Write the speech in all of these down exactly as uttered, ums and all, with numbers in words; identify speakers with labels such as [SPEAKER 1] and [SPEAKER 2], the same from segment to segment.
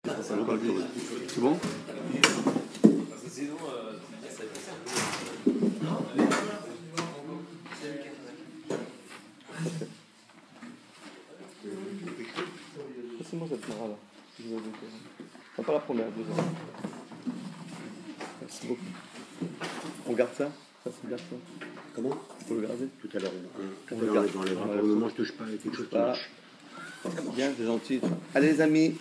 [SPEAKER 1] C'est bon? C'est moi cette mara là. Non, pas la première, deuxième. Merci beaucoup. On garde ça? Ça c'est bien ça.
[SPEAKER 2] Comment?
[SPEAKER 1] On peut le garder?
[SPEAKER 2] Tout à l'heure, on,
[SPEAKER 1] on,
[SPEAKER 2] on
[SPEAKER 1] le
[SPEAKER 2] garde
[SPEAKER 1] garde.
[SPEAKER 2] dans les bras. Pour le moment, je touche pas avec quelque chose qui marche.
[SPEAKER 1] Bien, c'est gentil. Allez les amis.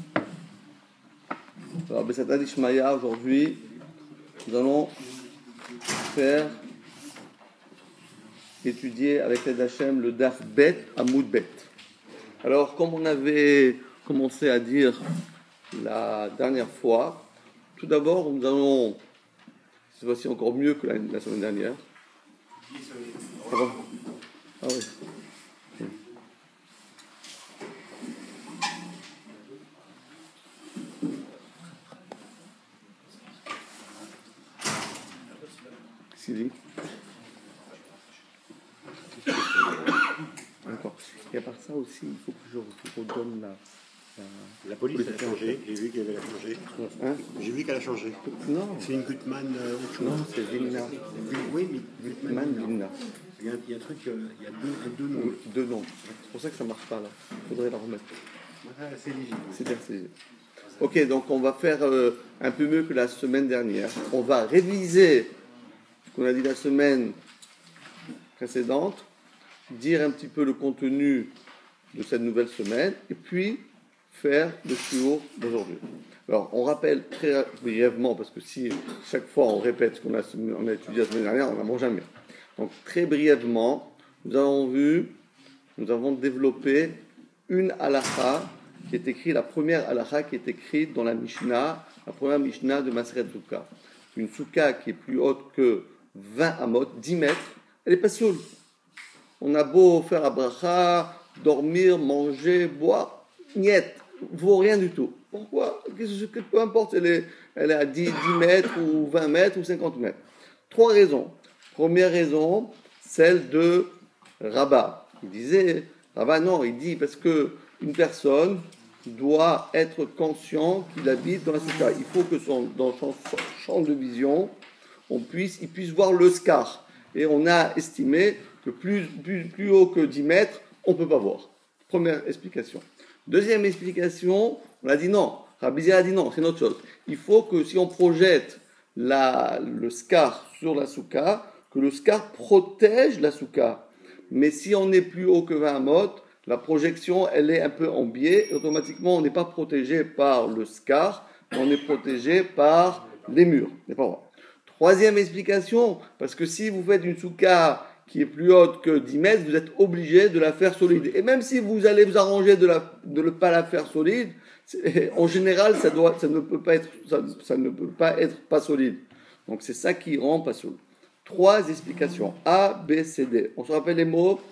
[SPEAKER 1] Alors, Bessata d'Ishmaïa, aujourd'hui, nous allons faire, étudier avec l'aide d'Hachem le Daf Bet à Moud Bet. Alors, comme on avait commencé à dire la dernière fois, tout d'abord, nous allons, cette fois-ci encore mieux que la, la semaine dernière. Ah bon? Ah oui. Sylvie. D'accord. Et à part ça aussi, il faut que je redonne la, la...
[SPEAKER 2] La police, police a changé. J'ai vu qu'elle a changé. Hein? J'ai vu qu'elle a changé.
[SPEAKER 1] Non.
[SPEAKER 2] C'est une Gutmann euh, autre chose.
[SPEAKER 1] Non, c'est Vilna.
[SPEAKER 2] Oui, mais Gutmann
[SPEAKER 1] Vilna.
[SPEAKER 2] Il y a, il y a un truc, euh, il y a deux, deux noms.
[SPEAKER 1] Deux noms. C'est pour ça que ça ne marche pas là. Il faudrait la remettre.
[SPEAKER 2] Ah, c'est légitime.
[SPEAKER 1] C'est bien, c'est légitime. Ok, donc on va faire euh, un peu mieux que la semaine dernière. On va réviser ce qu'on a dit la semaine précédente, dire un petit peu le contenu de cette nouvelle semaine, et puis faire le shiur d'aujourd'hui. Alors, on rappelle très brièvement, parce que si chaque fois on répète ce qu'on a, on a étudié la semaine dernière, on n'apprend jamais. Donc, très brièvement, nous avons vu, nous avons développé une halakha qui est écrite, la première halakha qui est écrite dans la Mishnah, la première Mishnah de Maseret Soukha. Une soukha qui est plus haute que vingt amot, dix mètres, elle n'est pas saoule. On a beau faire la bracha, dormir, manger, boire, niet, vaut rien du tout. Pourquoi? Peu importe, elle est, elle est à dix, dix mètres, ou vingt mètres, ou cinquante mètres. Trois raisons. Première raison, celle de Rabat. Il disait, Rabat non, il dit parce que une personne doit être conscient qu'il habite dans la soukha. Il faut que son, dans son champ de vision, on puisse, il puisse voir le scar. Et on a estimé que plus, plus, plus haut que dix mètres, on ne peut pas voir. Première explication. Deuxième explication, on a dit non. Rabbi Zera a dit non, c'est une autre chose. Il faut que si on projette la, le scar sur la soukha, que le scar protège la soukha. Mais si on est plus haut que vingt amot, la projection, elle est un peu en biais. Et automatiquement, on n'est pas protégé par le scar, mais on est protégé par les murs. C'est pas vrai. Troisième explication, parce que si vous faites une soukha qui est plus haute que dix mètres, vous êtes obligé de la faire solide. Et même si vous allez vous arranger de ne pas la faire solide, en général, ça, doit, ça, ne peut pas être, ça, ça ne peut pas être pas solide. Donc c'est ça qui rend pas solide. Trois explications, A, B, C, D. On se rappelle les mots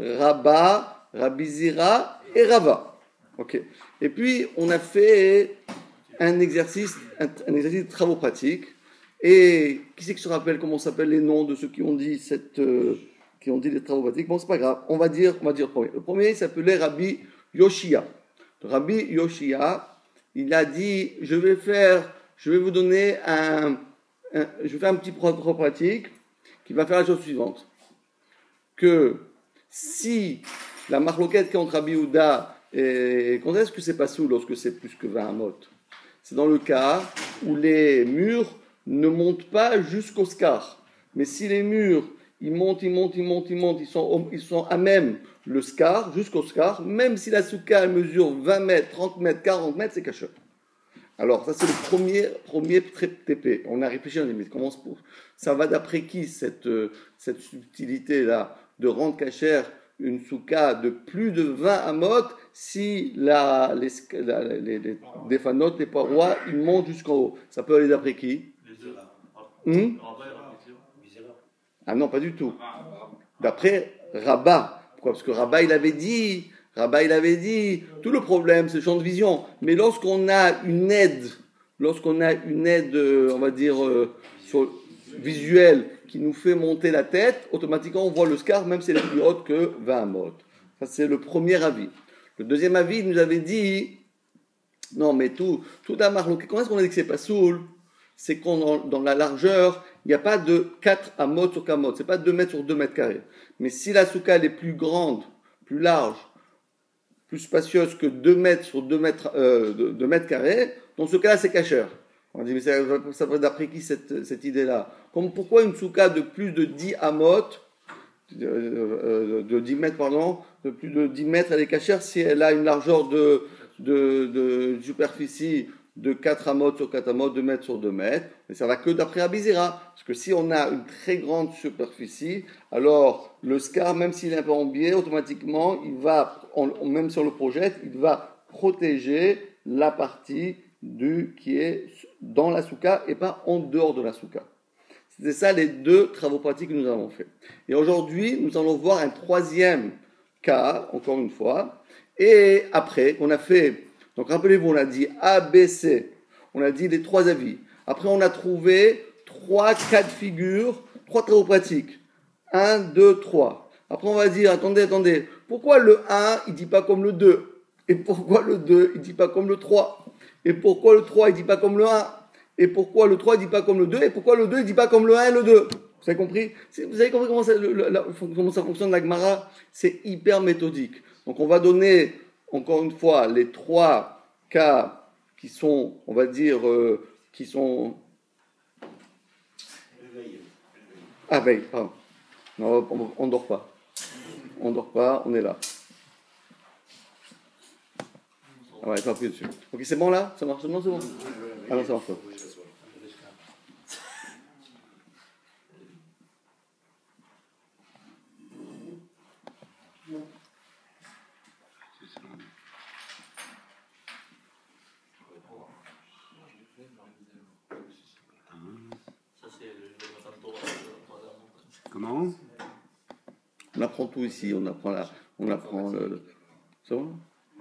[SPEAKER 1] Rabba, Rabbi Zera et Rava. Okay. Et puis, on a fait un exercice, un, un exercice de travaux pratiques. Et qui c'est qui se rappelle comment s'appellent les noms de ceux qui ont dit cette, euh, qui ont dit les travaux pratiques? Bon, c'est pas grave. On va dire, on va dire le premier. Le premier, il s'appelait Rabbi Yoshia. Rabbi Yoshia, il a dit, je vais faire, je vais vous donner un, un je vais faire un petit travaux pratique qui va faire la chose suivante. Que si la marloquette qui est entre Rabbi Yehuda et quand est-ce que c'est pas sous lorsque c'est plus que vingt amot? C'est dans le cas où les murs ne montent pas jusqu'au scar. Mais si les murs, ils montent, ils montent, ils montent, ils montent, ils sont, ils sont à même le scar, jusqu'au scar, même si la soukha mesure vingt mètres, trente mètres, quarante mètres, c'est caché. Alors, ça c'est le premier, premier T P. On a réfléchi, on a dit, comment ça va d'après qui cette, cette subtilité-là de rendre cachère une soukha de plus de vingt amot si la, les, la, les, les défanotes, les parois, ils montent jusqu'en haut. Ça peut aller d'après qui? Hmm? Ah non, pas du tout. D'après Rabat. Pourquoi? Parce que Rabat, il avait dit, Rabat, il avait dit, tout le problème, c'est le champ de vision. Mais lorsqu'on a une aide, lorsqu'on a une aide, on va dire, euh, sur, visuelle, qui nous fait monter la tête, automatiquement, on voit le scar, même si elle est plus haute que vingt amot. Ça, c'est le premier avis. Le deuxième avis, il nous avait dit Non, mais tout, tout la marloquette, comment est-ce qu'on a dit que c'est pas soul? C'est qu'on, dans, dans la largeur, il n'y a pas de quatre amot sur kamot, c'est pas deux mètres sur deux mètres carrés. Mais si la souka elle est plus grande, plus large, plus spacieuse que deux mètres sur deux mètres, euh, deux mètres carrés, dans ce cas-là, c'est cacheur. On dit, mais ça, ça va d'après qui cette, cette idée-là? Comme pourquoi une souka de plus de dix amot, de, de, de dix mètres, pardon, de plus de dix mètres, elle est cachère si elle a une largeur de, de, de superficie de quatre amot sur quatre amot, deux mètres sur deux mètres, mais ça va que d'après Abizira. Parce que si on a une très grande superficie, alors le scar, même s'il est un peu en biais, automatiquement, il va, on, même si on le projette, il va protéger la partie du, qui est dans la souka et pas en dehors de la souka. C'était ça les deux travaux pratiques que nous avons fait. Et aujourd'hui, nous allons voir un troisième cas, encore une fois, et après, on a fait... Donc rappelez-vous, on a dit A, B, C, on a dit les trois avis. Après, on a trouvé trois cas de figure, trois travaux pratiques. un, deux, trois. Après, on va dire, attendez, attendez, pourquoi le un, il ne dit pas comme le deux? Et pourquoi le deux, il ne dit pas comme le trois? Et pourquoi le trois, il ne dit pas comme le un? Et pourquoi le trois, il ne dit pas comme le deux? Et pourquoi le deux, il ne dit pas comme le un et le deux? Vous avez compris? Vous avez compris comment ça, le, la, comment ça fonctionne la Gemara? C'est hyper méthodique. Donc, on va donner... Encore une fois, les trois cas qui sont, on va dire, euh, qui sont... Ah, veille, pardon. Non, on ne dort pas. On ne dort pas, on est là. Ah ouais, pas pris dessus. Ok, c'est bon là? Ça marche? Non, c'est bon? Ah non, ça marche pas.
[SPEAKER 2] Comment?
[SPEAKER 1] On apprend tout ici, on apprend la, on apprend le... le... C'est bon?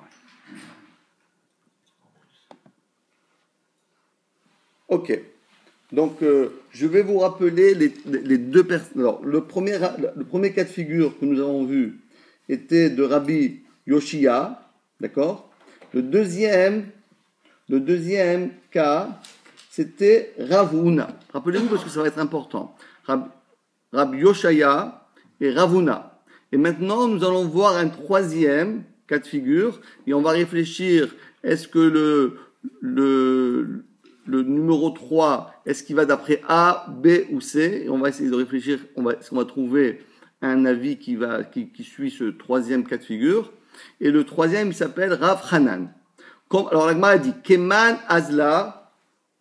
[SPEAKER 1] Ok. Donc, euh, je vais vous rappeler les, les, les deux personnes. Alors, le premier, le premier cas de figure que nous avons vu était de Rabbi Yoshia, d'accord? Le deuxième, le deuxième cas, c'était Ravuna. Rappelez-vous parce que ça va être important. Rab, Rabbi Yoshaya et Ravuna. Et maintenant, nous allons voir un troisième cas de figure et on va réfléchir, est-ce que le, le, le numéro trois, est-ce qu'il va d'après A, B ou C? Et on va essayer de réfléchir, on va, on va trouver un avis qui, va, qui, qui suit ce troisième cas de figure. Et le troisième, il s'appelle Rav Hanan. Comme, alors la Gemara a dit, Keman Azla,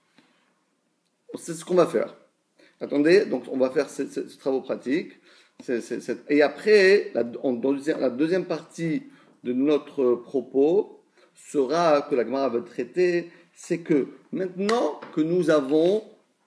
[SPEAKER 1] c'est ce qu'on va faire. Attendez, donc on va faire ce, ce, ce travaux pratique. C'est, c'est, c'est, et après, la, on, dans la deuxième partie de notre propos sera, que la Gemara va traiter, c'est que maintenant que nous avons,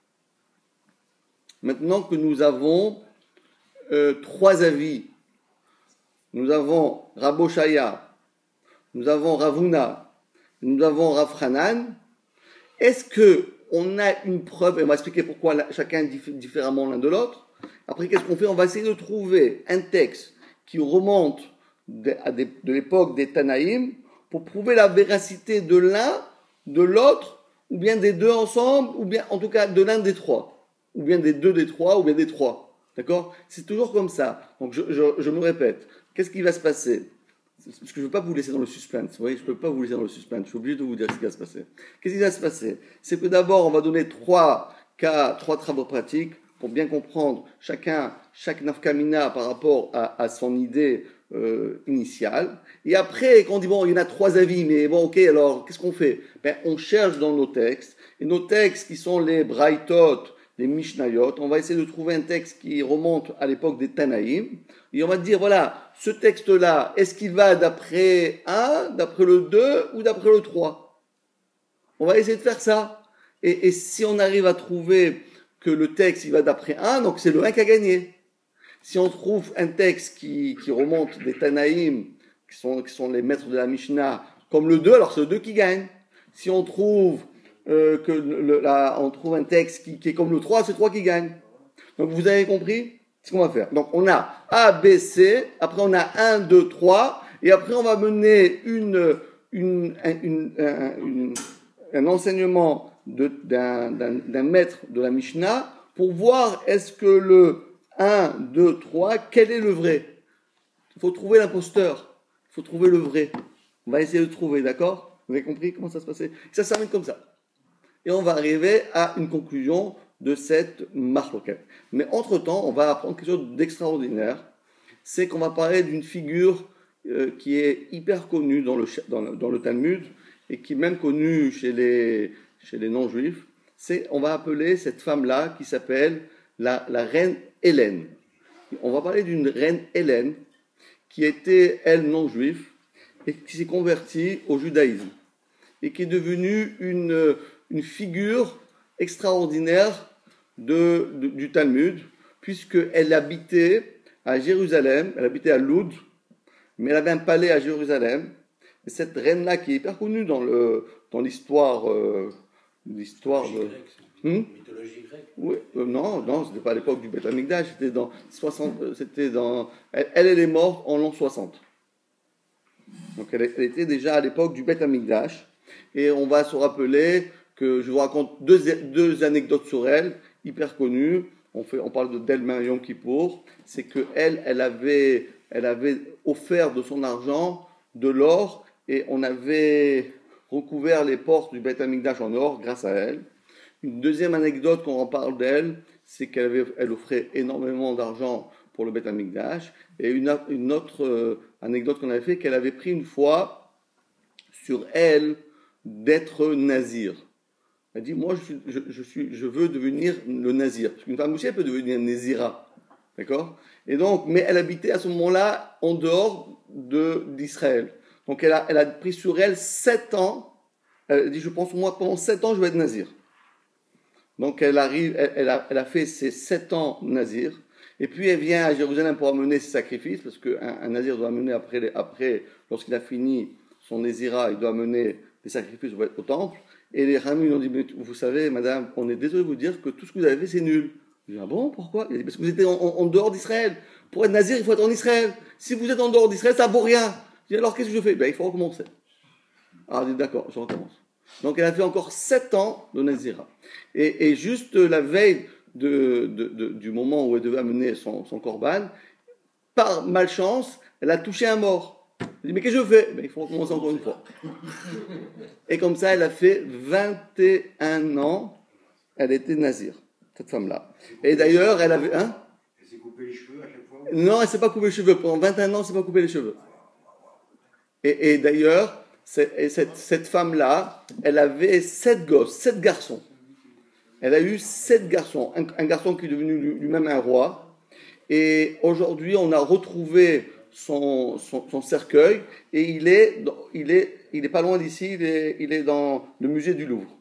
[SPEAKER 1] maintenant que nous avons euh, trois avis, nous avons Raboshaya, nous avons Ravuna, nous avons Rav Hanan, est-ce que on a une preuve, et on va expliquer pourquoi chacun dit différemment l'un de l'autre. Après, qu'est-ce qu'on fait? On va essayer de trouver un texte qui remonte de, à des, de l'époque des Tanaïm pour prouver la véracité de l'un, de l'autre, ou bien des deux ensemble, ou bien en tout cas de l'un des trois, ou bien des deux des trois, ou bien des trois. D'accord? C'est toujours comme ça. Donc je, je, je me répète. Qu'est-ce qui va se passer? Parce que je ne veux pas vous laisser dans le suspense. Vous voyez, je ne peux pas vous laisser dans le suspense. Je suis obligé de vous dire ce qui va se passer. Qu'est-ce qui va se passer? C'est que d'abord, on va donner trois cas, trois travaux pratiques pour bien comprendre chacun, chaque nafkamina par rapport à, à son idée euh, initiale. Et après, quand on dit, bon, il y en a trois avis, mais bon, ok, alors, qu'est-ce qu'on fait? Ben, on cherche dans nos textes. Et nos textes qui sont les Braithot, les Mishnayot, on va essayer de trouver un texte qui remonte à l'époque des Tanaïm. Et on va dire, voilà, ce texte-là, est-ce qu'il va d'après un, d'après le deux ou d'après le trois? On va essayer de faire ça. Et, et si on arrive à trouver que le texte, il va d'après un, donc c'est le un qui a gagné. Si on trouve un texte qui, qui remonte des Tanaïm, qui sont, qui sont les maîtres de la Mishnah, comme le deux, alors c'est le deux qui gagne. Si on trouve, euh, que le, la, on trouve un texte qui, qui est comme le trois, c'est le trois qui gagne. Donc vous avez compris ce qu'on va faire. Donc on a A, B, C, après on a un, deux, trois, et après on va mener une, une, une, un, une, un enseignement d'un, d'un, d'un maître de la Mishnah pour voir est-ce que le un, deux, trois, quel est le vrai? Il faut trouver l'imposteur, il faut trouver le vrai. On va essayer de trouver, d'accord? Vous avez compris comment ça se passait? Ça s'amène comme ça. Et on va arriver à une conclusion de cette marloquette. Mais entre-temps, on va apprendre quelque chose d'extraordinaire. C'est qu'on va parler d'une figure euh, qui est hyper connue dans le, dans, le, dans le Talmud et qui est même connue chez les, chez les non-juifs. C'est, on va appeler cette femme-là qui s'appelle la, la reine Hélène. On va parler d'une reine Hélène qui était, elle, non-juive et qui s'est convertie au judaïsme et qui est devenue une, une figure extraordinaire de, de, du Talmud, puisqu'elle habitait à Jérusalem, elle habitait à Loud, mais elle avait un palais à Jérusalem. Et cette reine-là, qui est hyper connue dans, le, dans l'histoire, euh, l'histoire de... Hmm?
[SPEAKER 3] Mythologie grecque.
[SPEAKER 1] Oui, euh, non, non, c'était pas à l'époque du Beth Amikdash, c'était dans soixante, c'était dans, elle, elle est morte en l'an soixante. Donc elle, elle était déjà à l'époque du Beth Amikdash, et on va se rappeler que je vous raconte deux, deux anecdotes sur elle, hyper connues. On, fait, on parle de d'Elma Yom Kippour, c'est qu'elle, elle avait, elle avait offert de son argent de l'or, et on avait recouvert les portes du Beth Amikdash en or grâce à elle. Une deuxième anecdote quand on parle d'elle, c'est qu'elle avait, elle offrait énormément d'argent pour le Beth Amikdash. Et une, une autre euh, anecdote qu'on avait fait, qu'elle avait pris une fois sur elle d'être nazir. Elle dit, moi, je, suis, je, je, suis, je veux devenir le nazir. Parce qu'une femme aussi, elle peut devenir nazira. D'accord? Et donc, mais elle habitait à ce moment-là en dehors de, d'Israël. Donc, elle a, elle a pris sur elle sept ans. Elle dit, je pense, moi, pendant sept ans, je vais être nazir. Donc, elle arrive, elle, elle, a, elle a fait ses sept ans nazir. Et puis, elle vient à Jérusalem pour amener ses sacrifices, parce qu'un un nazir doit amener après, après lorsqu'il a fini son nazira, il doit amener des sacrifices au temple. Et les Ramis ont dit, mais vous savez, madame, on est désolé de vous dire que tout ce que vous avez fait, c'est nul. Je dis, ah bon, pourquoi? Il dit, parce que vous êtes en, en, en dehors d'Israël. Pour être nazir, il faut être en Israël. Si vous êtes en dehors d'Israël, ça ne vaut rien. Je dis, alors qu'est-ce que je fais? Ben, il faut recommencer. Alors, elle dit, d'accord, je recommence. Donc, elle a fait encore sept ans de nazira. Et, et juste la veille de, de, de, du moment où elle devait amener son, son korban, par malchance, elle a touché un mort. Elle dit, mais qu'est-ce que je fais? Ben, il faut recommencer encore une fois. Et comme ça, elle a fait vingt et un ans, elle était nazir, cette femme-là. Et d'ailleurs, elle avait... Hein?
[SPEAKER 2] Elle s'est coupé les cheveux à chaque fois?
[SPEAKER 1] Non, elle ne s'est pas coupé les cheveux. Pendant vingt et un ans, elle ne s'est pas coupé les cheveux. Et, et d'ailleurs, cette, cette, cette femme-là, elle avait sept gosses, sept garçons. Elle a eu sept garçons. Un, un garçon qui est devenu lui-même un roi. Et aujourd'hui, on a retrouvé son, son, son cercueil. Et il est, il est, il est pas loin d'ici, il est, il est dans le musée du Louvre.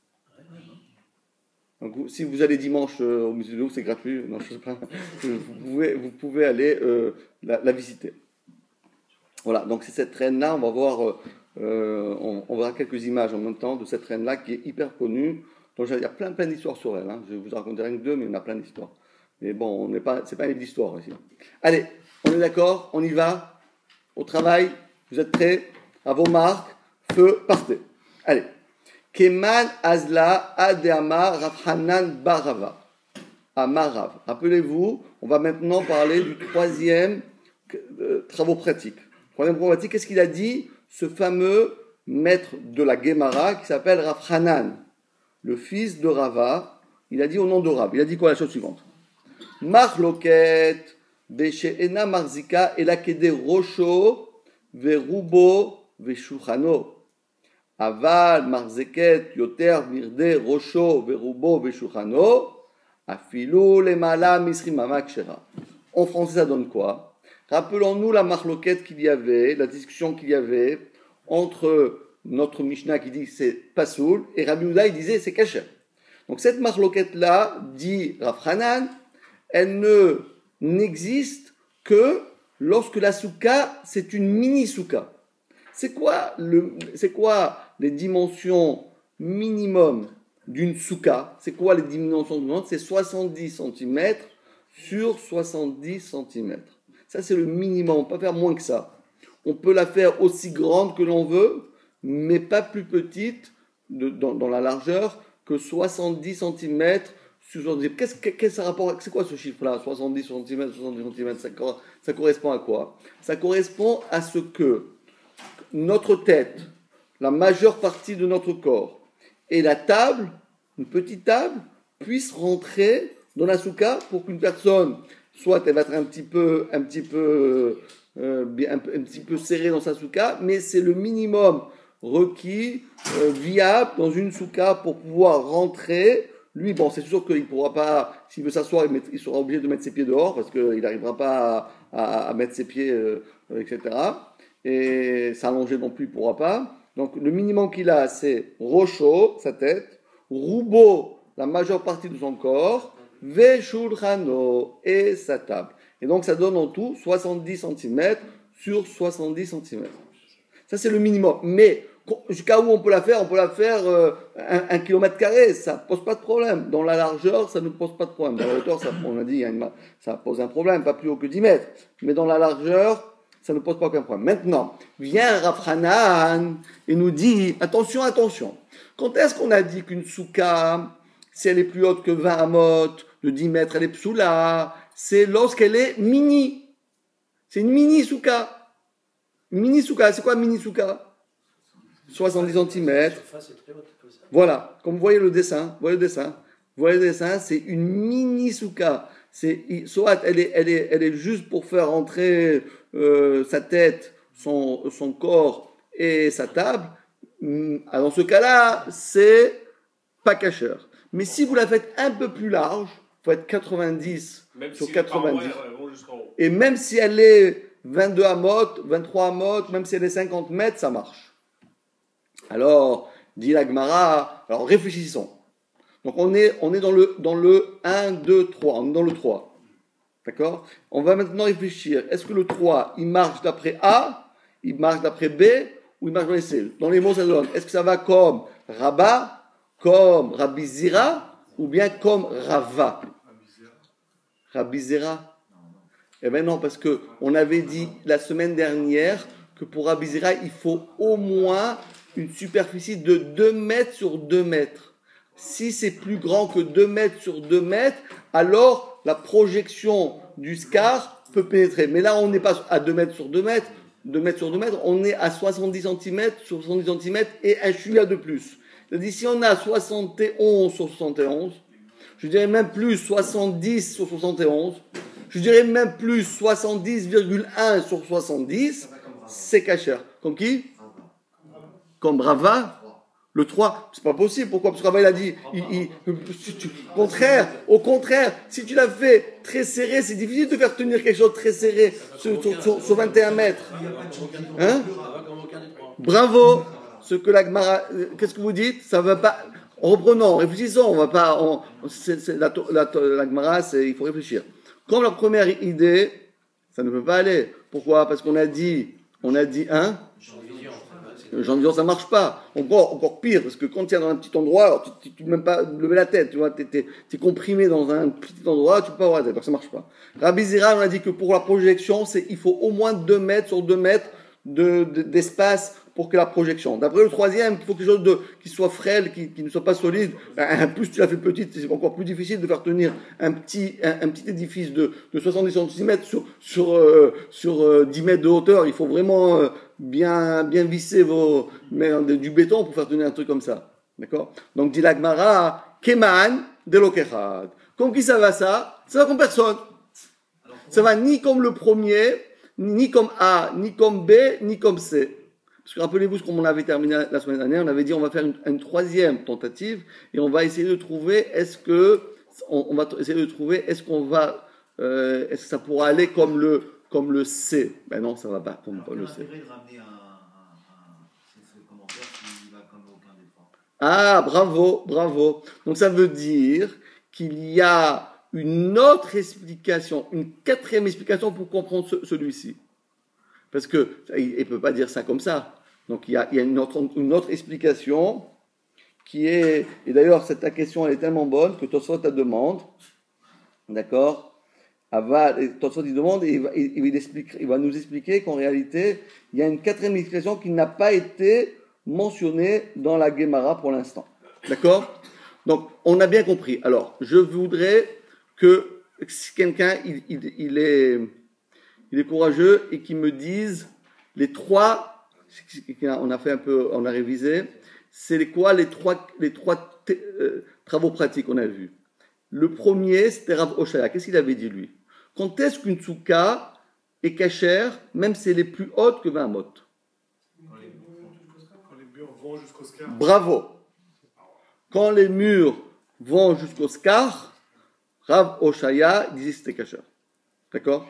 [SPEAKER 1] Donc, vous, si vous allez dimanche euh, au musée du Louvre, c'est gratuit. Non, je sais pas. Vous pouvez, vous pouvez aller euh, la, la visiter. Voilà, donc c'est cette reine-là, on va voir, euh, on, on verra quelques images en même temps de cette reine-là qui est hyper connue. Donc il y a plein plein d'histoires sur elle. Hein. Je vous en raconter rien que deux, mais il y en a plein d'histoires. Mais bon, on n'est pas, c'est pas un livre d'histoire ici. Allez, on est d'accord, on y va, au travail. Vous êtes prêts? À vos marques, feu, partez. Allez. Keman Azla Adeama Rafhanan Barava. Amarav. Rappelez-vous, on va maintenant parler du troisième euh, travaux pratiques. Troisième travaux pratique, qu'est-ce qu'il a dit? Ce fameux maître de la Gemara qui s'appelle Rav Hanan, le fils de Rava. Il a dit au nom de Rav. Il a dit quoi? La chose suivante. Marloket Beshe'ena Marzika Elakede Rosho Verubo Veshuchano. Aval Marzeket Yoter Mirde Rosho Verubo Veshuchano. Afilu Lemala Misrimama Kshera. En français, ça donne quoi? Rappelons-nous la marloquette qu'il y avait, la discussion qu'il y avait entre notre Mishnah qui dit c'est Pasoul et Rabbi Yehuda il disait c'est Kasher. Donc cette marloquette-là, dit Rav Hanan, elle ne n'existe que lorsque la souka c'est une mini souka. C'est quoi, le, c'est quoi les dimensions minimum d'une souka? C'est quoi les dimensions du monde? C'est soixante-dix centimètres sur soixante-dix centimètres. Ça, c'est le minimum. On ne peut pas faire moins que ça. On peut la faire aussi grande que l'on veut, mais pas plus petite de, dans, dans la largeur que soixante-dix centimètres sur soixante-dix. Qu'est-ce que qu'est-ce rapport, c'est quoi ce chiffre-là? soixante-dix centimètres, soixante-dix centimètres, ça, ça correspond à quoi? Ça correspond à ce que notre tête, la majeure partie de notre corps, et la table, une petite table, puissent rentrer dans la souka pour qu'une personne, soit elle va être un petit peu, un petit peu, euh, un, un petit peu serrée dans sa souka, mais c'est le minimum requis, euh, viable dans une souka pour pouvoir rentrer. Lui, bon, c'est sûr qu'il ne pourra pas, s'il veut s'asseoir, il, il sera obligé de mettre ses pieds dehors parce qu'il n'arrivera pas à, à, à mettre ses pieds, euh, et cetera. Et s'allonger non plus, il ne pourra pas. Donc, le minimum qu'il a, c'est Rocho, sa tête, Roubo, la majeure partie de son corps, Veshulchano, et sa table. Et donc, ça donne en tout soixante-dix centimètres sur soixante-dix centimètres. Ça, c'est le minimum. Mais, jusqu'à où on peut la faire? On peut la faire euh, un, un kilomètre carré, ça ne pose pas de problème. Dans la largeur, ça ne pose pas de problème. Dans la hauteur, ça, on a dit, il y a une, ça pose un problème, pas plus haut que dix mètres. Mais dans la largeur, ça ne pose pas aucun problème. Maintenant, vient Rav Hanan et nous dit, attention, attention. Quand est-ce qu'on a dit qu'une souka, si elle est plus haute que vingt amot, de dix mètres, elle est psoula? C'est lorsqu'elle est mini. C'est une mini souka. Mini souka, c'est quoi mini souka? soixante-dix centimètres. Voilà, comme vous voyez le dessin, vous voyez le dessin, vous voyez le dessin, c'est une mini souka. C'est, soit elle est, elle est, elle est juste pour faire entrer euh, sa tête, son, son corps et sa table. Dans ce cas-là, c'est pas cacheur. Mais si vous la faites un peu plus large, vous faites quatre-vingt-dix même sur si quatre-vingt-dix, et même si elle est vingt-deux amot, vingt-trois amot, même si elle est cinquante mètres, ça marche. Alors, dit la Gemara, alors réfléchissons. Donc on est, on est dans, le, dans le un, deux, trois, on est dans le trois. D'accord? On va maintenant réfléchir. Est-ce que le trois, il marche d'après A, il marche d'après B, ou il marche dans les C? Dans les mots, ça donne. Est-ce que ça va comme Rabba, comme Rabbi Zira, ou bien comme Rava? Rabbi Zira? Eh bien non, parce qu'on avait dit la semaine dernière que pour Rabbi Zira, il faut au moins une superficie de deux mètres sur deux mètres. Si c'est plus grand que deux mètres sur deux mètres, alors la projection du scar peut pénétrer. Mais là, on n'est pas à deux mètres sur deux mètres, deux mètres sur deux mètres, on est à soixante-dix centimètres sur soixante-dix centimètres et un chouïa de plus. C'est-à-dire, si on a soixante et onze sur soixante et onze, je dirais même plus soixante-dix sur soixante et onze, je dirais même plus soixante-dix virgule un sur soixante-dix, c'est cacheur. Comme qui? Comme Rava? Le trois, c'est pas possible. Pourquoi? Parce que Rava, il a dit, il, il, tu, au contraire, au contraire, si tu l'as fait très serré, c'est difficile de faire tenir quelque chose de très serré sur, sur, sur, sur vingt et un mètres. Hein? Bravo! Ce que la Gemara, qu'est-ce que vous dites? Ça va pas. Reprenons, réfléchissons. On va pas. On, c'est, c'est, la, la, la Gemara, c'est, il faut réfléchir. Comme la première idée, ça ne peut pas aller. Pourquoi? Parce qu'on a dit, on a dit un. J'en disant ça marche pas. Encore, encore pire, parce que quand tu es dans un petit endroit, alors tu ne peux même pas lever la tête, tu vois, tu es comprimé dans un petit endroit, tu peux pas avoir la tête, donc ça marche pas. Rabbi Zira, on a dit que pour la projection, c'est, il faut au moins deux mètres sur deux mètres de, de, d'espace pour que la projection. D'après le troisième, il faut quelque chose de, qui soit frêle, qui, qui ne soit pas solide. En plus, tu l'as fait petite, c'est encore plus difficile de faire tenir un petit, un, un petit édifice de, de soixante-dix centimètres sur, sur, euh, sur euh, dix mètres de hauteur. Il faut vraiment euh, bien, bien visser vos, mais, du béton pour faire tenir un truc comme ça. D'accord? Donc, dit la Gemara, Keman de l'Okechad. Comme qui ça va ça? Ça va comme personne. Ça va ni comme le premier, ni comme A, ni comme B, ni comme C. Parce que rappelez-vous ce qu'on avait terminé la semaine dernière, on avait dit on va faire une, une troisième tentative et on va essayer de trouver est-ce que on, on va essayer de trouver est-ce qu'on va euh, est-ce que ça pourra aller comme le comme le C. Ben non, ça va pas comme Alors, le C. De ramener un, un, un, ce commentaire qui va comme aucun des trois. Ah, bravo, bravo. Donc ça veut dire qu'il y a une autre explication, une quatrième explication pour comprendre ce, celui-ci. Parce qu'il ne peut pas dire ça comme ça. Donc il y a, il y a une, autre, une autre explication qui est... Et d'ailleurs, cette, ta question, elle est tellement bonne que Tosfot te demande, d'accord, Tosfot il demande et il va, il, il, explique, il va nous expliquer qu'en réalité, il y a une quatrième explication qui n'a pas été mentionnés dans la Gemara pour l'instant. D'accord? Donc, on a bien compris. Alors, je voudrais que si quelqu'un il, il, il, est, il est courageux et qu'il me dise les trois, on a fait un peu, on a révisé, c'est les quoi les trois, les trois t- euh, travaux pratiques qu'on a vus. Le premier, c'était Rav Oshaya. Qu'est-ce qu'il avait dit, lui? Quand est-ce qu'une souka est cachère, même si elle est plus haute que vingt mot?
[SPEAKER 3] Quand les murs vont jusqu'au scar.
[SPEAKER 1] Bravo. Quand les murs vont jusqu'au scar, Rav Oshaya disait que c'était cachère. D'accord?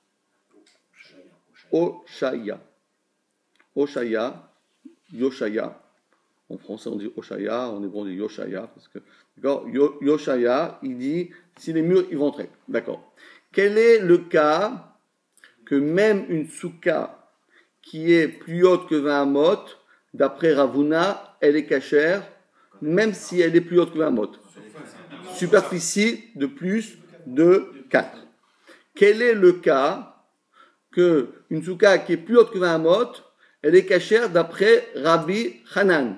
[SPEAKER 1] Oshaya. Oshaya. Yoshaya. En français, on dit Oshaya. En hébreu, on dit Yoshaya. Parce que, d'accord? Yo, Yoshaya, il dit si les murs, ils vont entrer. D'accord. Quel est le cas que même une souka qui est plus haute que vingt mot, d'après Ravuna, elle est cachère, même si elle est plus haute que vingt mot? Superficie de plus de quatre. Quel est le cas que une souka qui est plus haute que vingt mot, elle est cachère d'après Rabbi Hanan?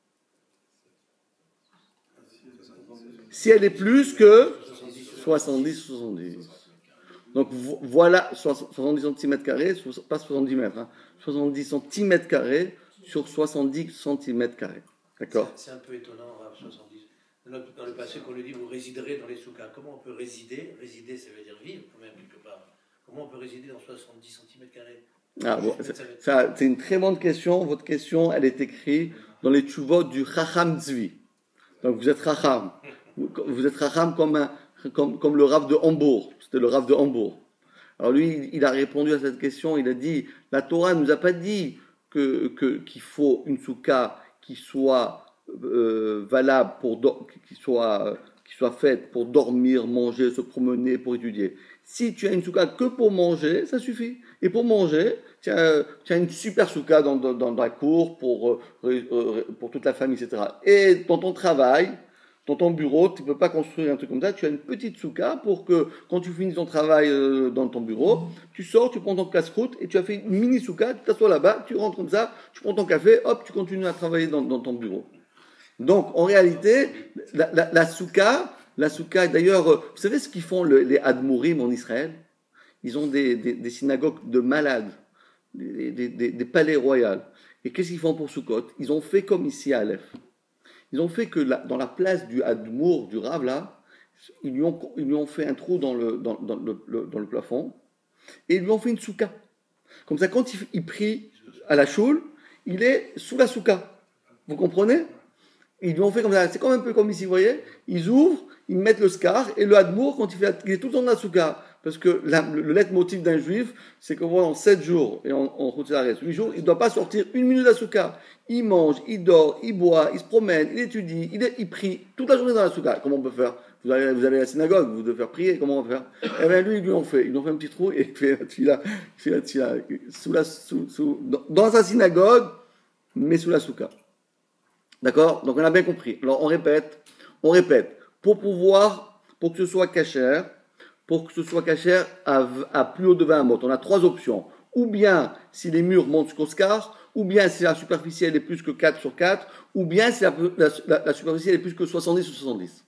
[SPEAKER 1] Si elle est plus que soixante-dix soixante-dix. Donc voilà, soixante-dix centimètres carrés, pas soixante-dix mètres, hein, soixante-dix centimètres carrés sur soixante-dix centimètres carrés. D'accord?
[SPEAKER 4] C'est un peu étonnant, Rav, soixante-dix. Dans le passé, qu'on lui dit, vous résiderez dans les soukas. Comment on peut résider? Résider, ça veut dire vivre, quand même, quelque part. Comment on peut résider dans soixante-dix centimètres carrés?
[SPEAKER 1] Ah, bon, ça, ça, c'est une très bonne question. Votre question, elle est écrite dans les tshuvot du Chacham Tzvi. Donc vous êtes Chacham. Vous, vous êtes Chacham comme, un, comme, comme le Rav de Hambourg. C'était le Rav de Hambourg. Alors lui, il a répondu à cette question. Il a dit, la Torah ne nous a pas dit que, que, qu'il faut une souka qui soit euh, valable, pour do- qui, soit, qui soit faite pour dormir, manger, se promener, pour étudier. Si tu as une souka que pour manger, ça suffit. Et pour manger, tu as, tu as une super souka dans, dans, dans la cour pour, euh, pour toute la famille, et cetera. Et dans ton travail, dans ton bureau, tu ne peux pas construire un truc comme ça, tu as une petite souka pour que quand tu finis ton travail euh, dans ton bureau, tu sors, tu prends ton casse-croûte et tu as fait une mini souka, tu t'assois là-bas, tu rentres comme ça, tu prends ton café, hop, tu continues à travailler dans, dans ton bureau. Donc, en réalité, la, la, la souka, la souka, d'ailleurs, vous savez ce qu'ils font le, les Admourim en Israël? Ils ont des, des, des synagogues de malades, des, des, des, des palais royaux. Et qu'est-ce qu'ils font pour Sukkot? Ils ont fait comme ici à Aleph. Ils ont fait que la, dans la place du Admour, du Rav, là, ils lui ont, ils lui ont fait un trou dans le, dans, dans le, le, dans le plafond et ils lui ont fait une souka. Comme ça, quand il, il prie à la choule, il est sous la souka. Vous comprenez? Ils lui ont fait comme ça. C'est quand même un peu comme ici, vous voyez? Ils ouvrent, ils mettent le scar et le Admour, quand il fait, il est tout le temps dans la souka. Parce que la, le, le leitmotiv d'un juif, c'est que pendant sept jours, et on route à huit jours, il ne doit pas sortir une minute de la souka. Il mange, il dort, il boit, il se promène, il étudie, il, est, il prie toute la journée dans la souka. Comment on peut faire? Vous allez, vous allez à la synagogue, vous devez faire prier, comment on va faire? Eh bien lui, ils lui ont fait. Ils lui ont fait un petit trou et il fait la tfila, la tfila, sous la, sous, sous, dans, dans sa synagogue, mais sous la souka. D'accord? Donc on a bien compris. Alors on répète, on répète. Pour pouvoir, pour que ce soit cachère, pour que ce soit cachère à, à plus haut de vingt mot, on a trois options. Ou bien si les murs montent jusqu'au scar, ou bien si la superficie elle est plus que quatre sur quatre, ou bien si la, la, la, la superficie elle est plus que soixante-dix sur soixante-dix.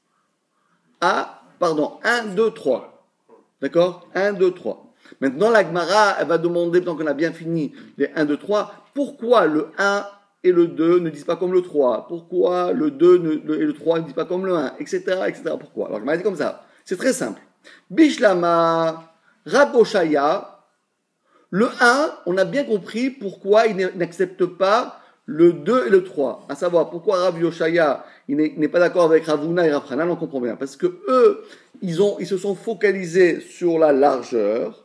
[SPEAKER 1] Ah, pardon, un, deux, trois. D'accord? un, deux, trois. Maintenant la Gemara, elle va demander, tant qu'on a bien fini les un, deux, trois, pourquoi le un et le deux ne disent pas comme le trois? Pourquoi le deux ne, le, et le trois ne disent pas comme le un? Etc. etc. Pourquoi? Alors, je m'ai dit comme ça. C'est très simple. Bishlama, Rav Oshaya, le un, on a bien compris pourquoi il n'accepte pas le deux et le trois. À savoir, pourquoi Rav Oshaya il n'est, il n'est pas d'accord avec Ravuna et Rav Hanan, on comprend bien. Parce que eux, ils, ont, ils se sont focalisés sur la largeur.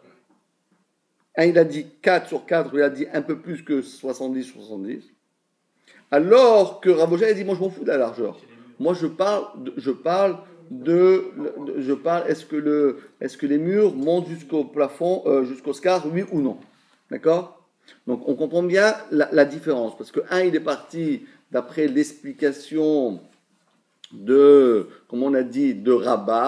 [SPEAKER 1] Un, il a dit quatre sur quatre, il a dit un peu plus que soixante-dix sur soixante-dix. Alors que Rav Oshaya dit, moi je m'en fous de la largeur. Moi je parle, de, je parle de, de je parle, est-ce que le, est-ce que les murs montent jusqu'au plafond, euh, jusqu'au scar, oui ou non? D'accord? Donc on comprend bien la, la différence, parce que un, il est parti d'après l'explication de, comme on a dit, de Rabat,